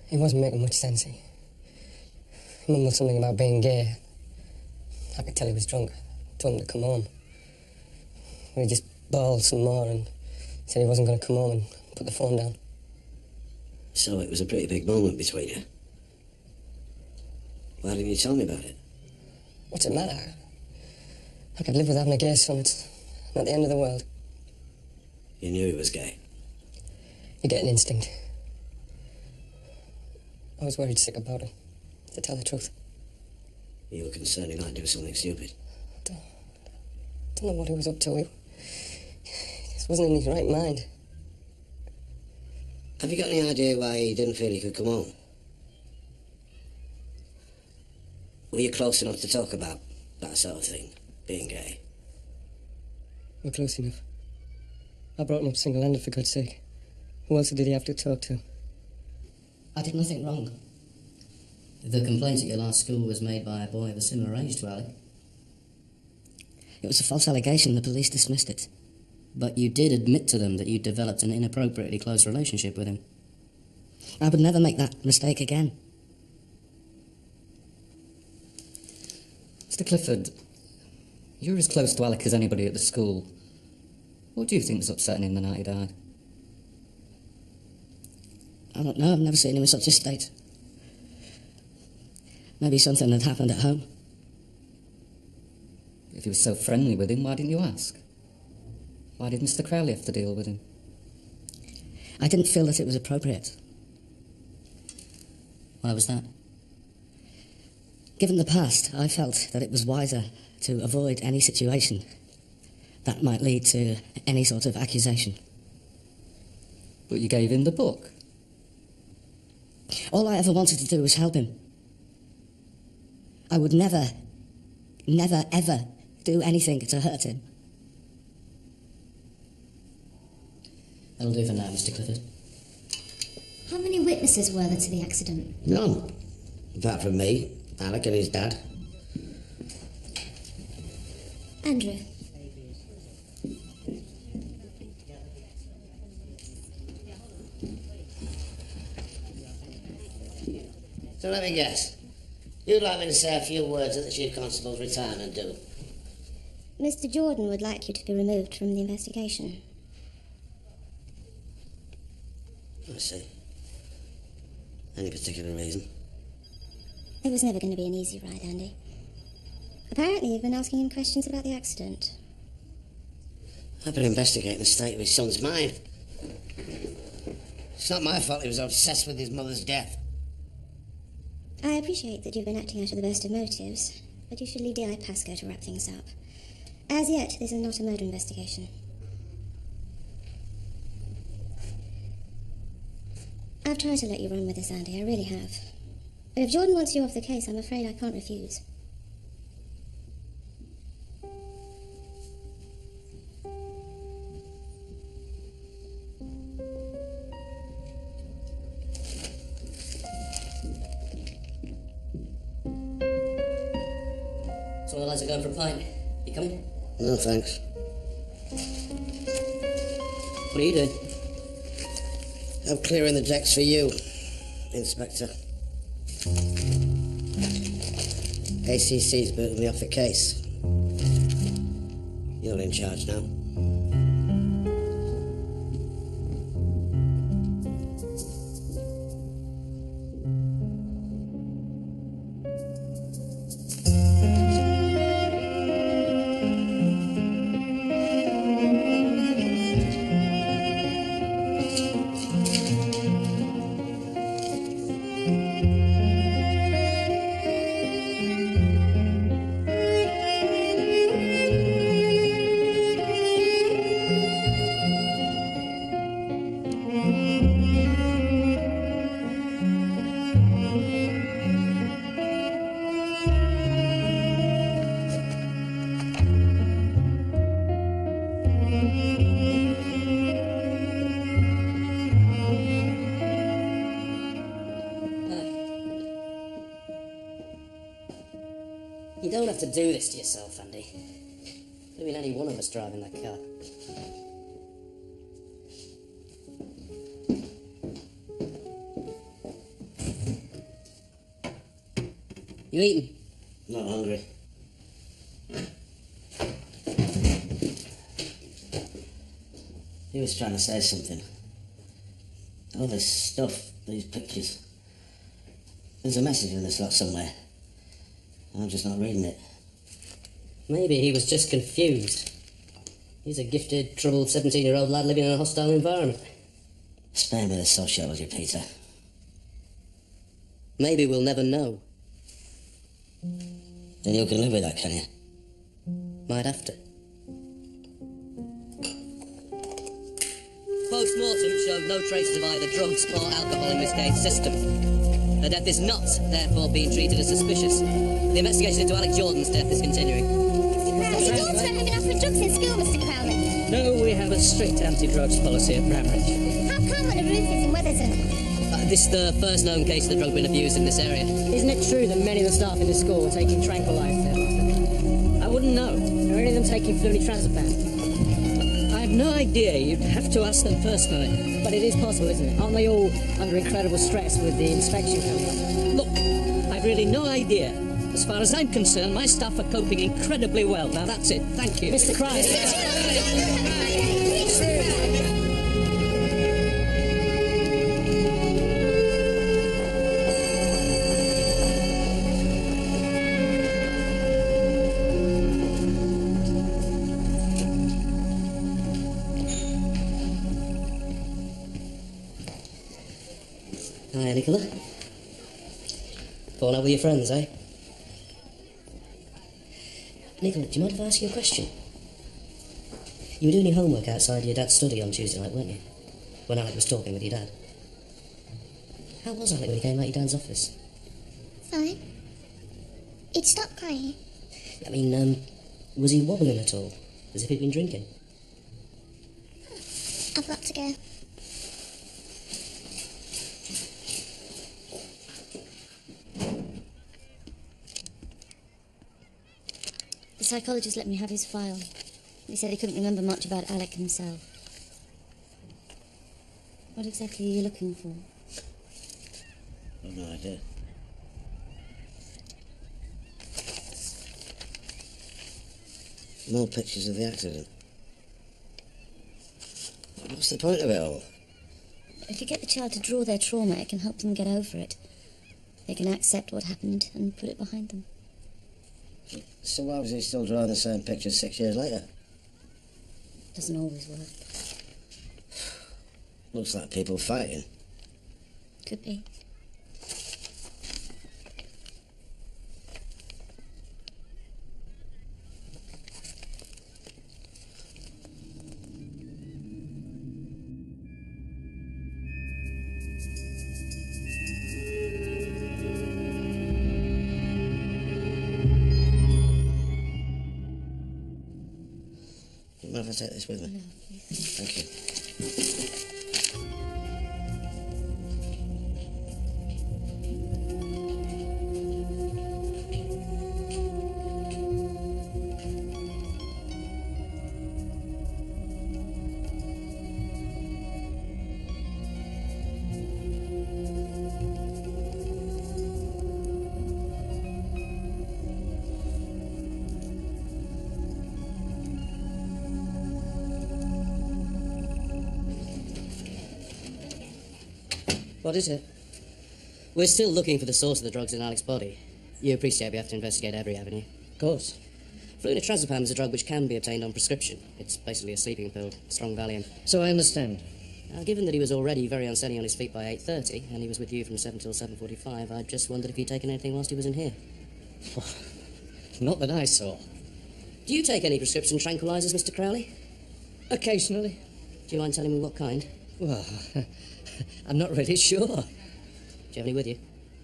He wasn't making much sense. He mumbled something about being gay. I could tell he was drunk. I told him to come home. He just bawled some more and said he wasn't going to come home and put the phone down. So it was a pretty big moment between you. Why didn't you tell me about it? What's it matter? I could live with having a gay son. It's not the end of the world. You knew he was gay? You get an instinct. I was worried sick about him, to tell the truth. You were concerned he might do something stupid? Don't know what he was up to. He just wasn't in his right mind. Have you got any idea why he didn't feel he could come home? Were you close enough to talk about that sort of thing, being gay? We're close enough. I brought him up single-handed, for God's sake. Who else did he have to talk to? I did nothing wrong. The complaint at your last school was made by a boy of a similar age to Alec. It was a false allegation. The police dismissed it. But you did admit to them that you developed an inappropriately close relationship with him. I would never make that mistake again. Mr. Clifford, you're as close to Alec as anybody at the school. What do you think was upsetting him the night he died? I don't know. I've never seen him in such a state. Maybe something had happened at home. If he was so friendly with him, why didn't you ask? Why did Mr. Crowley have to deal with him? I didn't feel that it was appropriate. Why was that? Given the past, I felt that it was wiser to avoid any situation that might lead to any sort of accusation. But you gave him the book. All I ever wanted to do was help him. I would never, ever do anything to hurt him. That'll do for now, Mr. Clifford. How many witnesses were there to the accident? None. Apart from me, Alec and his dad. Andrew. So let me guess. You'd like me to say a few words at the Chief Constable's retirement, do? Mr. Jordan would like you to be removed from the investigation. I see. Any particular reason? It was never going to be an easy ride, Andy. Apparently you've been asking him questions about the accident. I've been investigating the state of his son's mind. It's not my fault he was obsessed with his mother's death. I appreciate that you've been acting out of the best of motives, but you should leave D.I. Pascoe to wrap things up. As yet, this is not a murder investigation. I've tried to let you run with this, Andy, I really have. But if Jordan wants you off the case, I'm afraid I can't refuse. So the lads are going for a pint. You coming? No, thanks. What are you doing? I'm clearing the decks for you, Inspector. ACC's booted me off the case. You're in charge now. You don't have to do this to yourself, Andy. Could have been any one of us driving that car. You eating? Not hungry. He was trying to say something. All this stuff, these pictures. There's a message in this lot somewhere. I'm just not reading it. Maybe he was just confused. He's a gifted, troubled 17-year-old lad living in a hostile environment. Spare me the sociology, Peter. Maybe we'll never know. Then you can live with that, can you? Might have to. Post-mortem showed no traces of either drugs or alcohol in Miss Kane's system. Her death is not, therefore, being treated as suspicious. The investigation into Alec Jordan's death is continuing. Mr. Crowley, don't have enough for drugs in school, Mr. Crowley. No, we have a strict anti-drugs policy at Bramridge. How come when a roof is in Weatherton? This is the first known case of the drug being abused in this area. Isn't it true that many of the staff in the school were taking tranquilizers thereafter? I wouldn't know. Are any of them taking flunitrazepam? I have no idea. You'd have to ask them personally. But it is possible, isn't it? Aren't they all under incredible stress with the inspection coming up? Look, I've really no idea. As far as I'm concerned, my staff are coping incredibly well. Now, that's it. Thank you. Mr. Crowley. Hi, Nicola. Falling out with your friends, eh? Nicola, do you mind if I ask you a question? You were doing your homework outside your dad's study on Tuesday night, weren't you? When Alec was talking with your dad. How was Alec when he came out of your dad's office? Fine. He'd stopped crying. I mean, was he wobbling at all? As if he'd been drinking? I've got to go. The psychologist let me have his file. He said he couldn't remember much about Alec himself. What exactly are you looking for? I've no idea. More pictures of the accident. What's the point of it all? If you get the child to draw their trauma, it can help them get over it. They can accept what happened and put it behind them. So why was he still drawing the same picture 6 years later? Doesn't always work. Looks like people fighting. Could be. Do you mind if I take this with me? No, please. Thank you. What is it? We're still looking for the source of the drugs in Alec's body. You appreciate we have to investigate every avenue. Of course. Flunitrazepam is a drug which can be obtained on prescription. It's basically a sleeping pill, strong Valium. So I understand. Now, given that he was already very unsteady on his feet by 8:30, and he was with you from 7 till 7:45, I just wondered if he'd taken anything whilst he was in here. Oh, not that I saw. Do you take any prescription tranquilizers, Mr. Crowley? Occasionally. Do you mind telling me what kind? Well, I'm not really sure. Do you have any with you?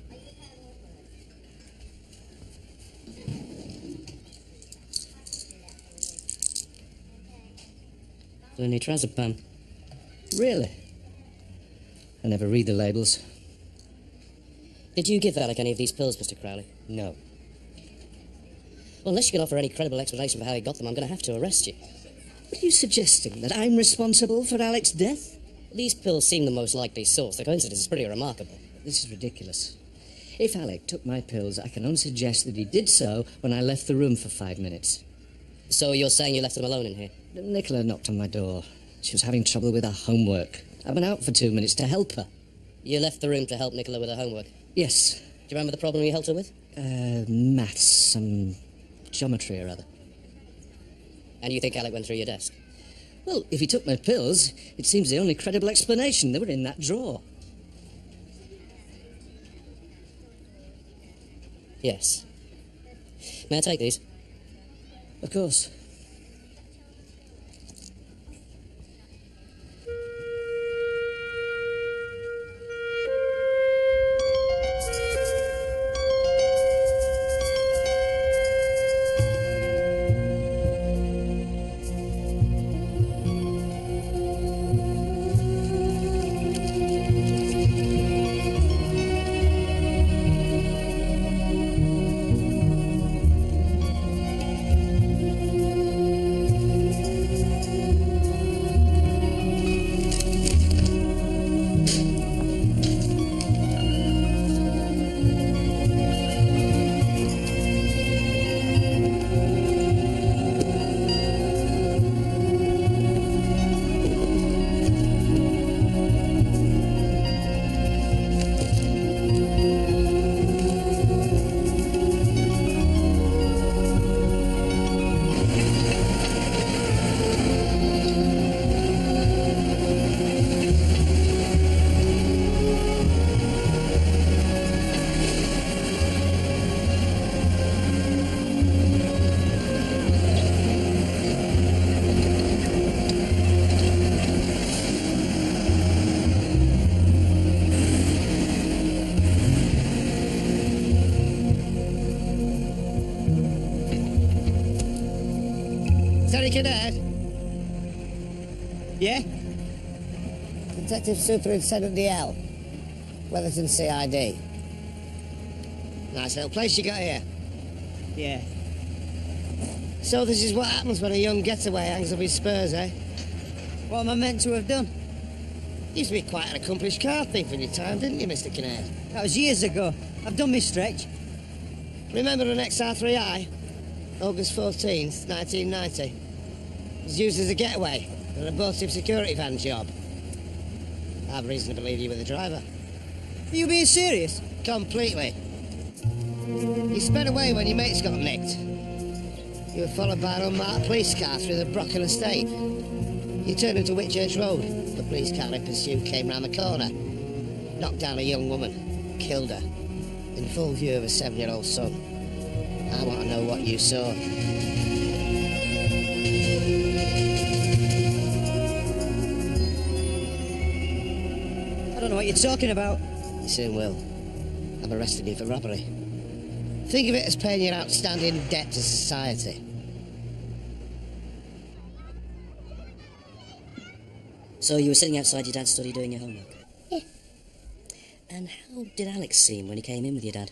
Flunitrazepam. Really? I never read the labels. Did you give Alec any of these pills, Mr. Crowley? No. Well, unless you can offer any credible explanation for how he got them, I'm going to have to arrest you. What are you suggesting? That I'm responsible for Alec's death? These pills seem the most likely source. The coincidence is pretty remarkable. This is ridiculous. If Alec took my pills, I can only suggest that he did so when I left the room for 5 minutes. So you're saying you left him alone in here? Nicola knocked on my door. She was having trouble with her homework. I went out for 2 minutes to help her. You left the room to help Nicola with her homework? Yes. Do you remember the problem you helped her with? Maths, some geometry or other. And you think Alec went through your desk? Well, if he took my pills, it seems the only credible explanation. They were in that drawer. Yes. May I take these? Of course. Terry Cadet? Yeah? Detective Superintendent DL, Weatherton CID. Nice little place you got here. Yeah. So this is what happens when a young getaway hangs up his spurs, eh? What am I meant to have done? You used to be quite an accomplished car thief in your time, didn't you, Mr. Kinnaird? That was years ago. I've done my stretch. Remember an XR3i? August 14th, 1990. It was used as a getaway for an abortive security van job. I have reason to believe you were the driver. Are you being serious? Completely. You sped away when your mates got nicked. You were followed by an unmarked police car through the Brocken estate. You turned into Whitchurch Road. The police car in pursuit came round the corner, knocked down a young woman, killed her, in full view of a 7-year-old son. I want to know what you saw. I don't know what you're talking about. You soon will. I'm arresting you for robbery. Think of it as paying your outstanding debt to society. So you were sitting outside your dad's study doing your homework? Yeah. And how did Alex seem when he came in with your dad?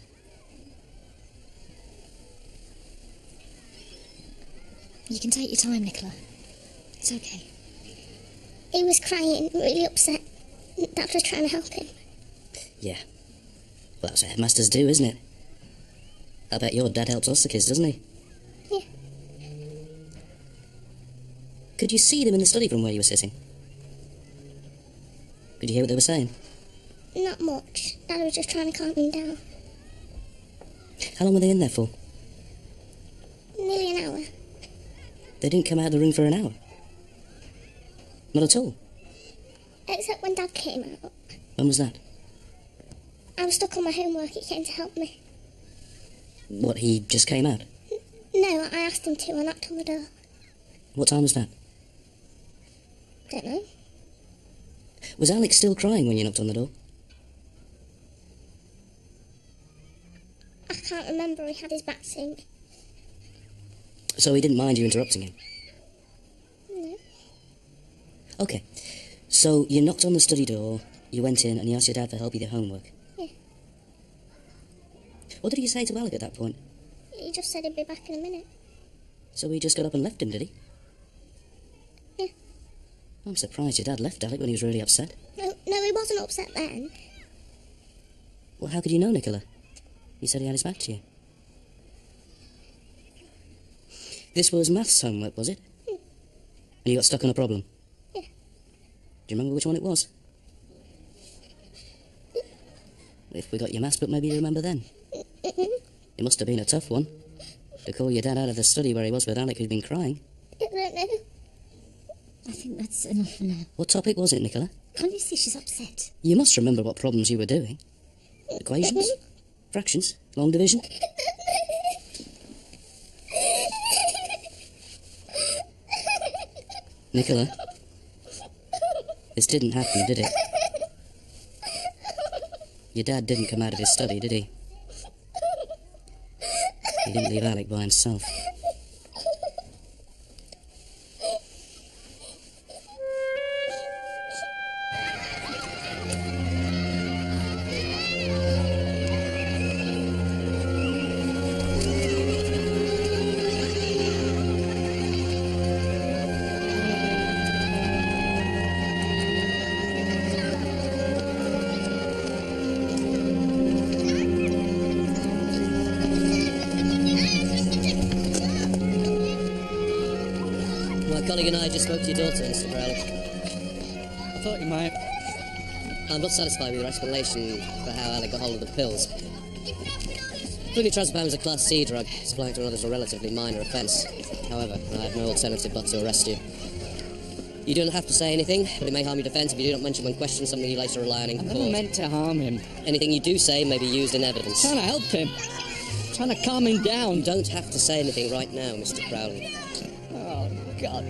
You can take your time, Nicola. It's okay. He was crying, really upset. Dad was trying to help him. Yeah. Well, that's what headmasters do, isn't it? I bet your dad helps us the kids, doesn't he? Yeah. Could you see them in the study from where you were sitting? Could you hear what they were saying? Not much. Dad was just trying to calm him down. How long were they in there for? Nearly an hour. They didn't come out of the room for an hour? Not at all? Except when Dad came out. When was that? I was stuck on my homework. He came to help me. What, he just came out? No, I asked him to. I knocked on the door. What time was that? Don't know. Was Alex still crying when you knocked on the door? I can't remember. He had his back to me. So he didn't mind you interrupting him? No. Okay. So you knocked on the study door, you went in and you asked your dad for help with your homework? Yeah. What did he say to Alec at that point? He just said he'd be back in a minute. So he just got up and left him, did he? Yeah. I'm surprised your dad left Alec when he was really upset. No, he wasn't upset then. Well, how could you know, Nicola? He said he had his back to you. This was maths homework, was it? And you got stuck on a problem? Yeah. Do you remember which one it was? If we got your maths book, maybe you remember then. It must have been a tough one. To call your dad out of the study where he was with Alec, who'd been crying. I don't know. I think that's enough for now. What topic was it, Nicola? Can't you see she's upset? You must remember what problems you were doing. Equations? Fractions? Long division? Nicola, this didn't happen, did it? Your dad didn't come out of his study, did he? He didn't leave Alec by himself. My colleague and I just spoke to your daughter, Mr. Crowley. I thought you might. I'm not satisfied with your explanation for how Alec got hold of the pills. Flunitrazepam is a Class C drug. Supplying to another is a relatively minor offence. However, I have no alternative but to arrest you. You don't have to say anything, but it may harm your defence if you do not mention when questioned something you later rely on in I court. never meant to harm him. Anything you do say may be used in evidence. Trying to help him. Trying to calm him down. You don't have to say anything right now, Mr. Crowley. Oh, God.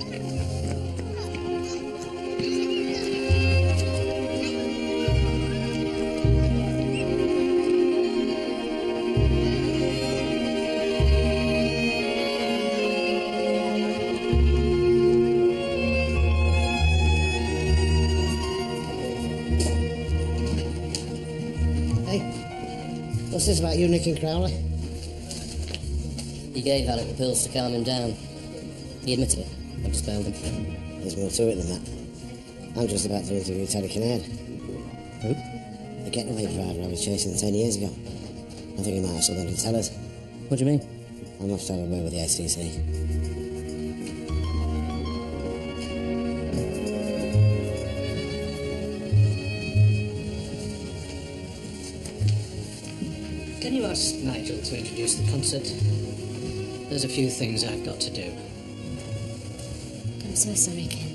What's this about you nicking Crowley? He gave Alec the pills to calm him down. He admitted it. I just bailed him. There's more to it than that. I'm just about to interview Teddy Kinnaird. Who? The getaway driver I was chasing 10 years ago. I think he might have something to tell us. What do you mean? I'm off to have a word with the STC. Can you ask Nigel to introduce the concert? There's a few things I've got to do. I'm so sorry, Ken.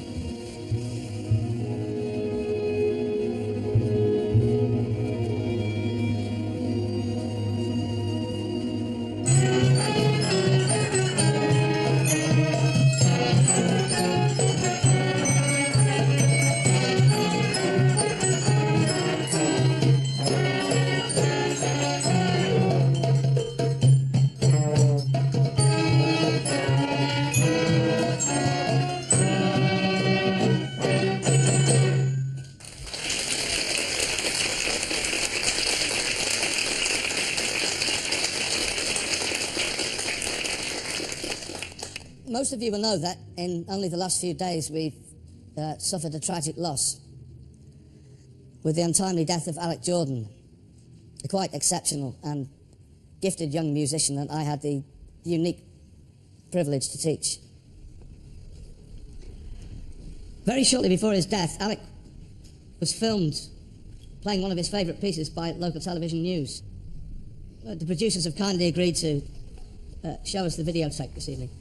Most of you will know that in only the last few days we've suffered a tragic loss with the untimely death of Alec Jordan, a quite exceptional and gifted young musician that I had the unique privilege to teach. Very shortly before his death, Alec was filmed playing one of his favourite pieces by local television news. The producers have kindly agreed to show us the videotape this evening.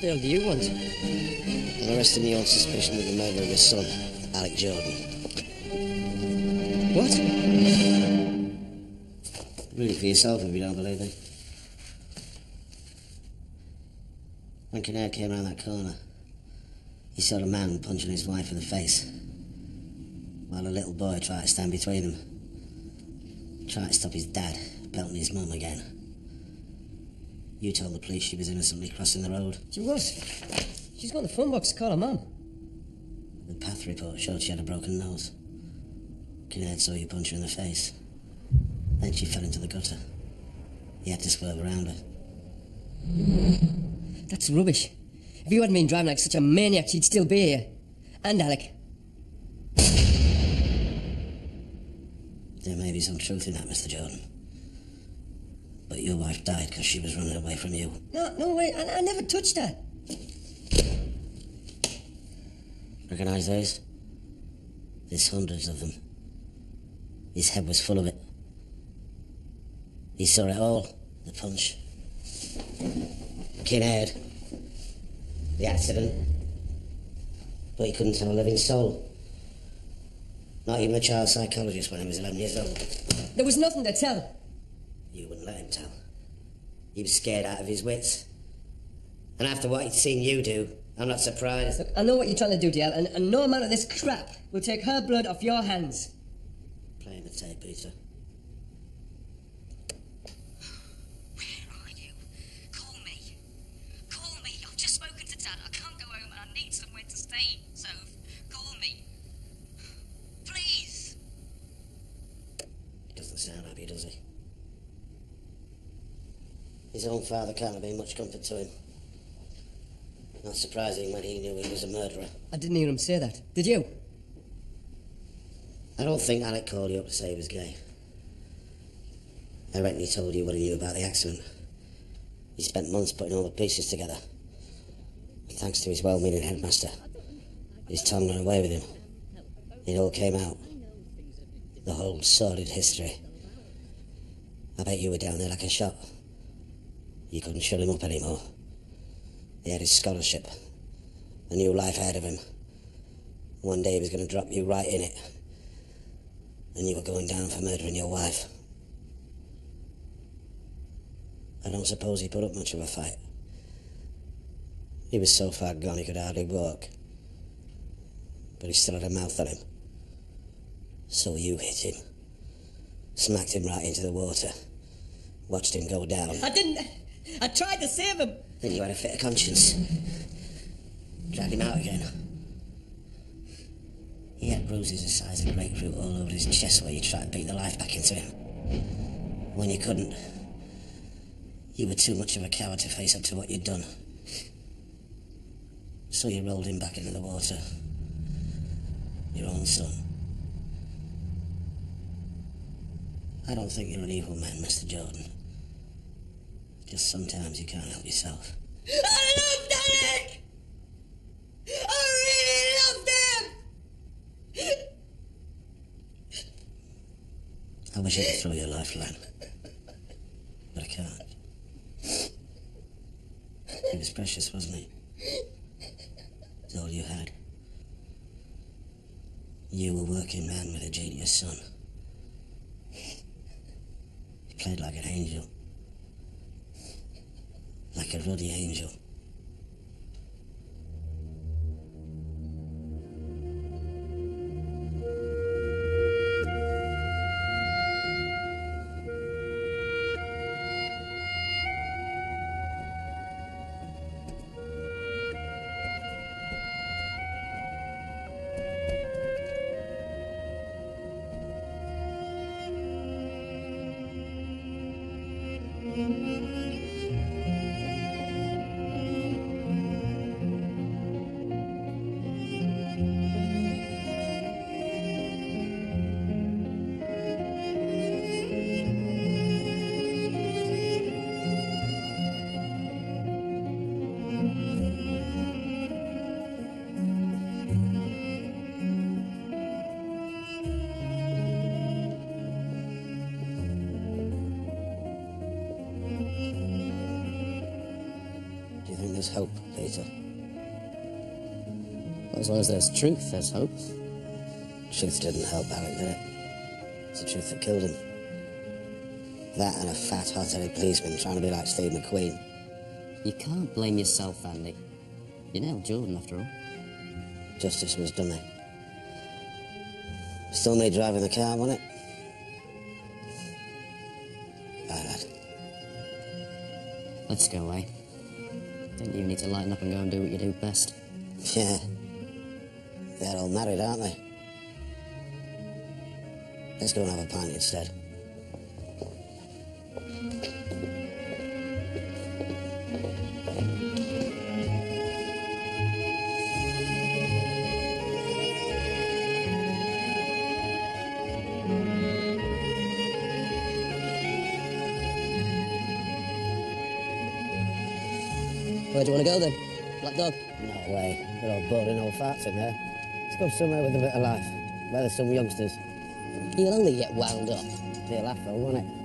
the hell do you want? I'm arresting you on suspicion of the murder of his son, Alec Jordan. What? Read it for yourself if you don't believe me. When Kinnaird came round that corner, he saw a man punching his wife in the face, while a little boy tried to stand between them, tried to stop his dad belting his mum again. You told the police she was innocently crossing the road. She was. She's got the phone box to call her mum. The path report showed she had a broken nose. Kinnaird saw you punch her in the face. Then she fell into the gutter. He had to swerve around her. That's rubbish. If you hadn't been driving like such a maniac, she'd still be here. And Alec. There may be some truth in that, Mr. Jordan. But your wife died because she was running away from you. No, wait, I never touched her. Recognise those? There's hundreds of them. His head was full of it. He saw it all. The punch. Kinnaird. The accident. But he couldn't tell a living soul. Not even a child psychologist when he was 11 years old. There was nothing to tell. You wouldn't let him tell. He was scared out of his wits. And after what he'd seen you do, I'm not surprised. Look, I know what you're trying to do, DL, and no amount of this crap will take her blood off your hands. Playing the tape, Peter. Where are you? Call me. Call me. I've just spoken to Dad. I can't go home and I need somewhere to stay. So, call me. Please. He doesn't sound happy, does he? His own father can't have been much comfort to him. Not surprising when he knew he was a murderer. I didn't hear him say that. Did you? I don't think Alec called you up to say he was gay. I reckon he told you what he knew about the accident. He spent months putting all the pieces together. Thanks to his well-meaning headmaster. His tongue ran away with him. It all came out. The whole sordid history. I bet you were down there like a shot. You couldn't shut him up anymore. He had his scholarship, a new life ahead of him. One day he was going to drop you right in it. And you were going down for murdering your wife. I don't suppose he put up much of a fight. He was so far gone he could hardly walk. But he still had a mouth on him. So you hit him. Smacked him right into the water. Watched him go down. I didn't. I tried to save him. Then you had a fit of conscience. Dragged him out again. He had bruises the size of grapefruit all over his chest where you tried to beat the life back into him. When you couldn't, you were too much of a coward to face up to what you'd done. So you rolled him back into the water. Your own son. I don't think you're an evil man, Mr. Jordan. Just sometimes you can't help yourself. I loved Alec! I really loved him! I wish I could throw you a lifeline. But I can't. He was precious, wasn't he? It's all you had. You were a working man with a genius son. He played like an angel. Like a ruddy angel. There's hope, Peter. As long as there's truth, there's hope. Truth didn't help Alec, did it? It's the truth that killed him. That and a fat, hot-headed policeman trying to be like Steve McQueen. You can't blame yourself, Andy. You nailed Jordan, after all. Justice was done, eh? Still me driving the car, wasn't it? Aye, lad. Let's go, eh? I think you need to lighten up and go and do what you do best. Yeah. They're all married, aren't they? Let's go and have a pint instead. Where do you want to go, then? Black Dog? No way. They're all boring old farts in there. Let's go somewhere with a bit of life, where there's some youngsters. You'll only get wound up. Be a laugh, though, won't it?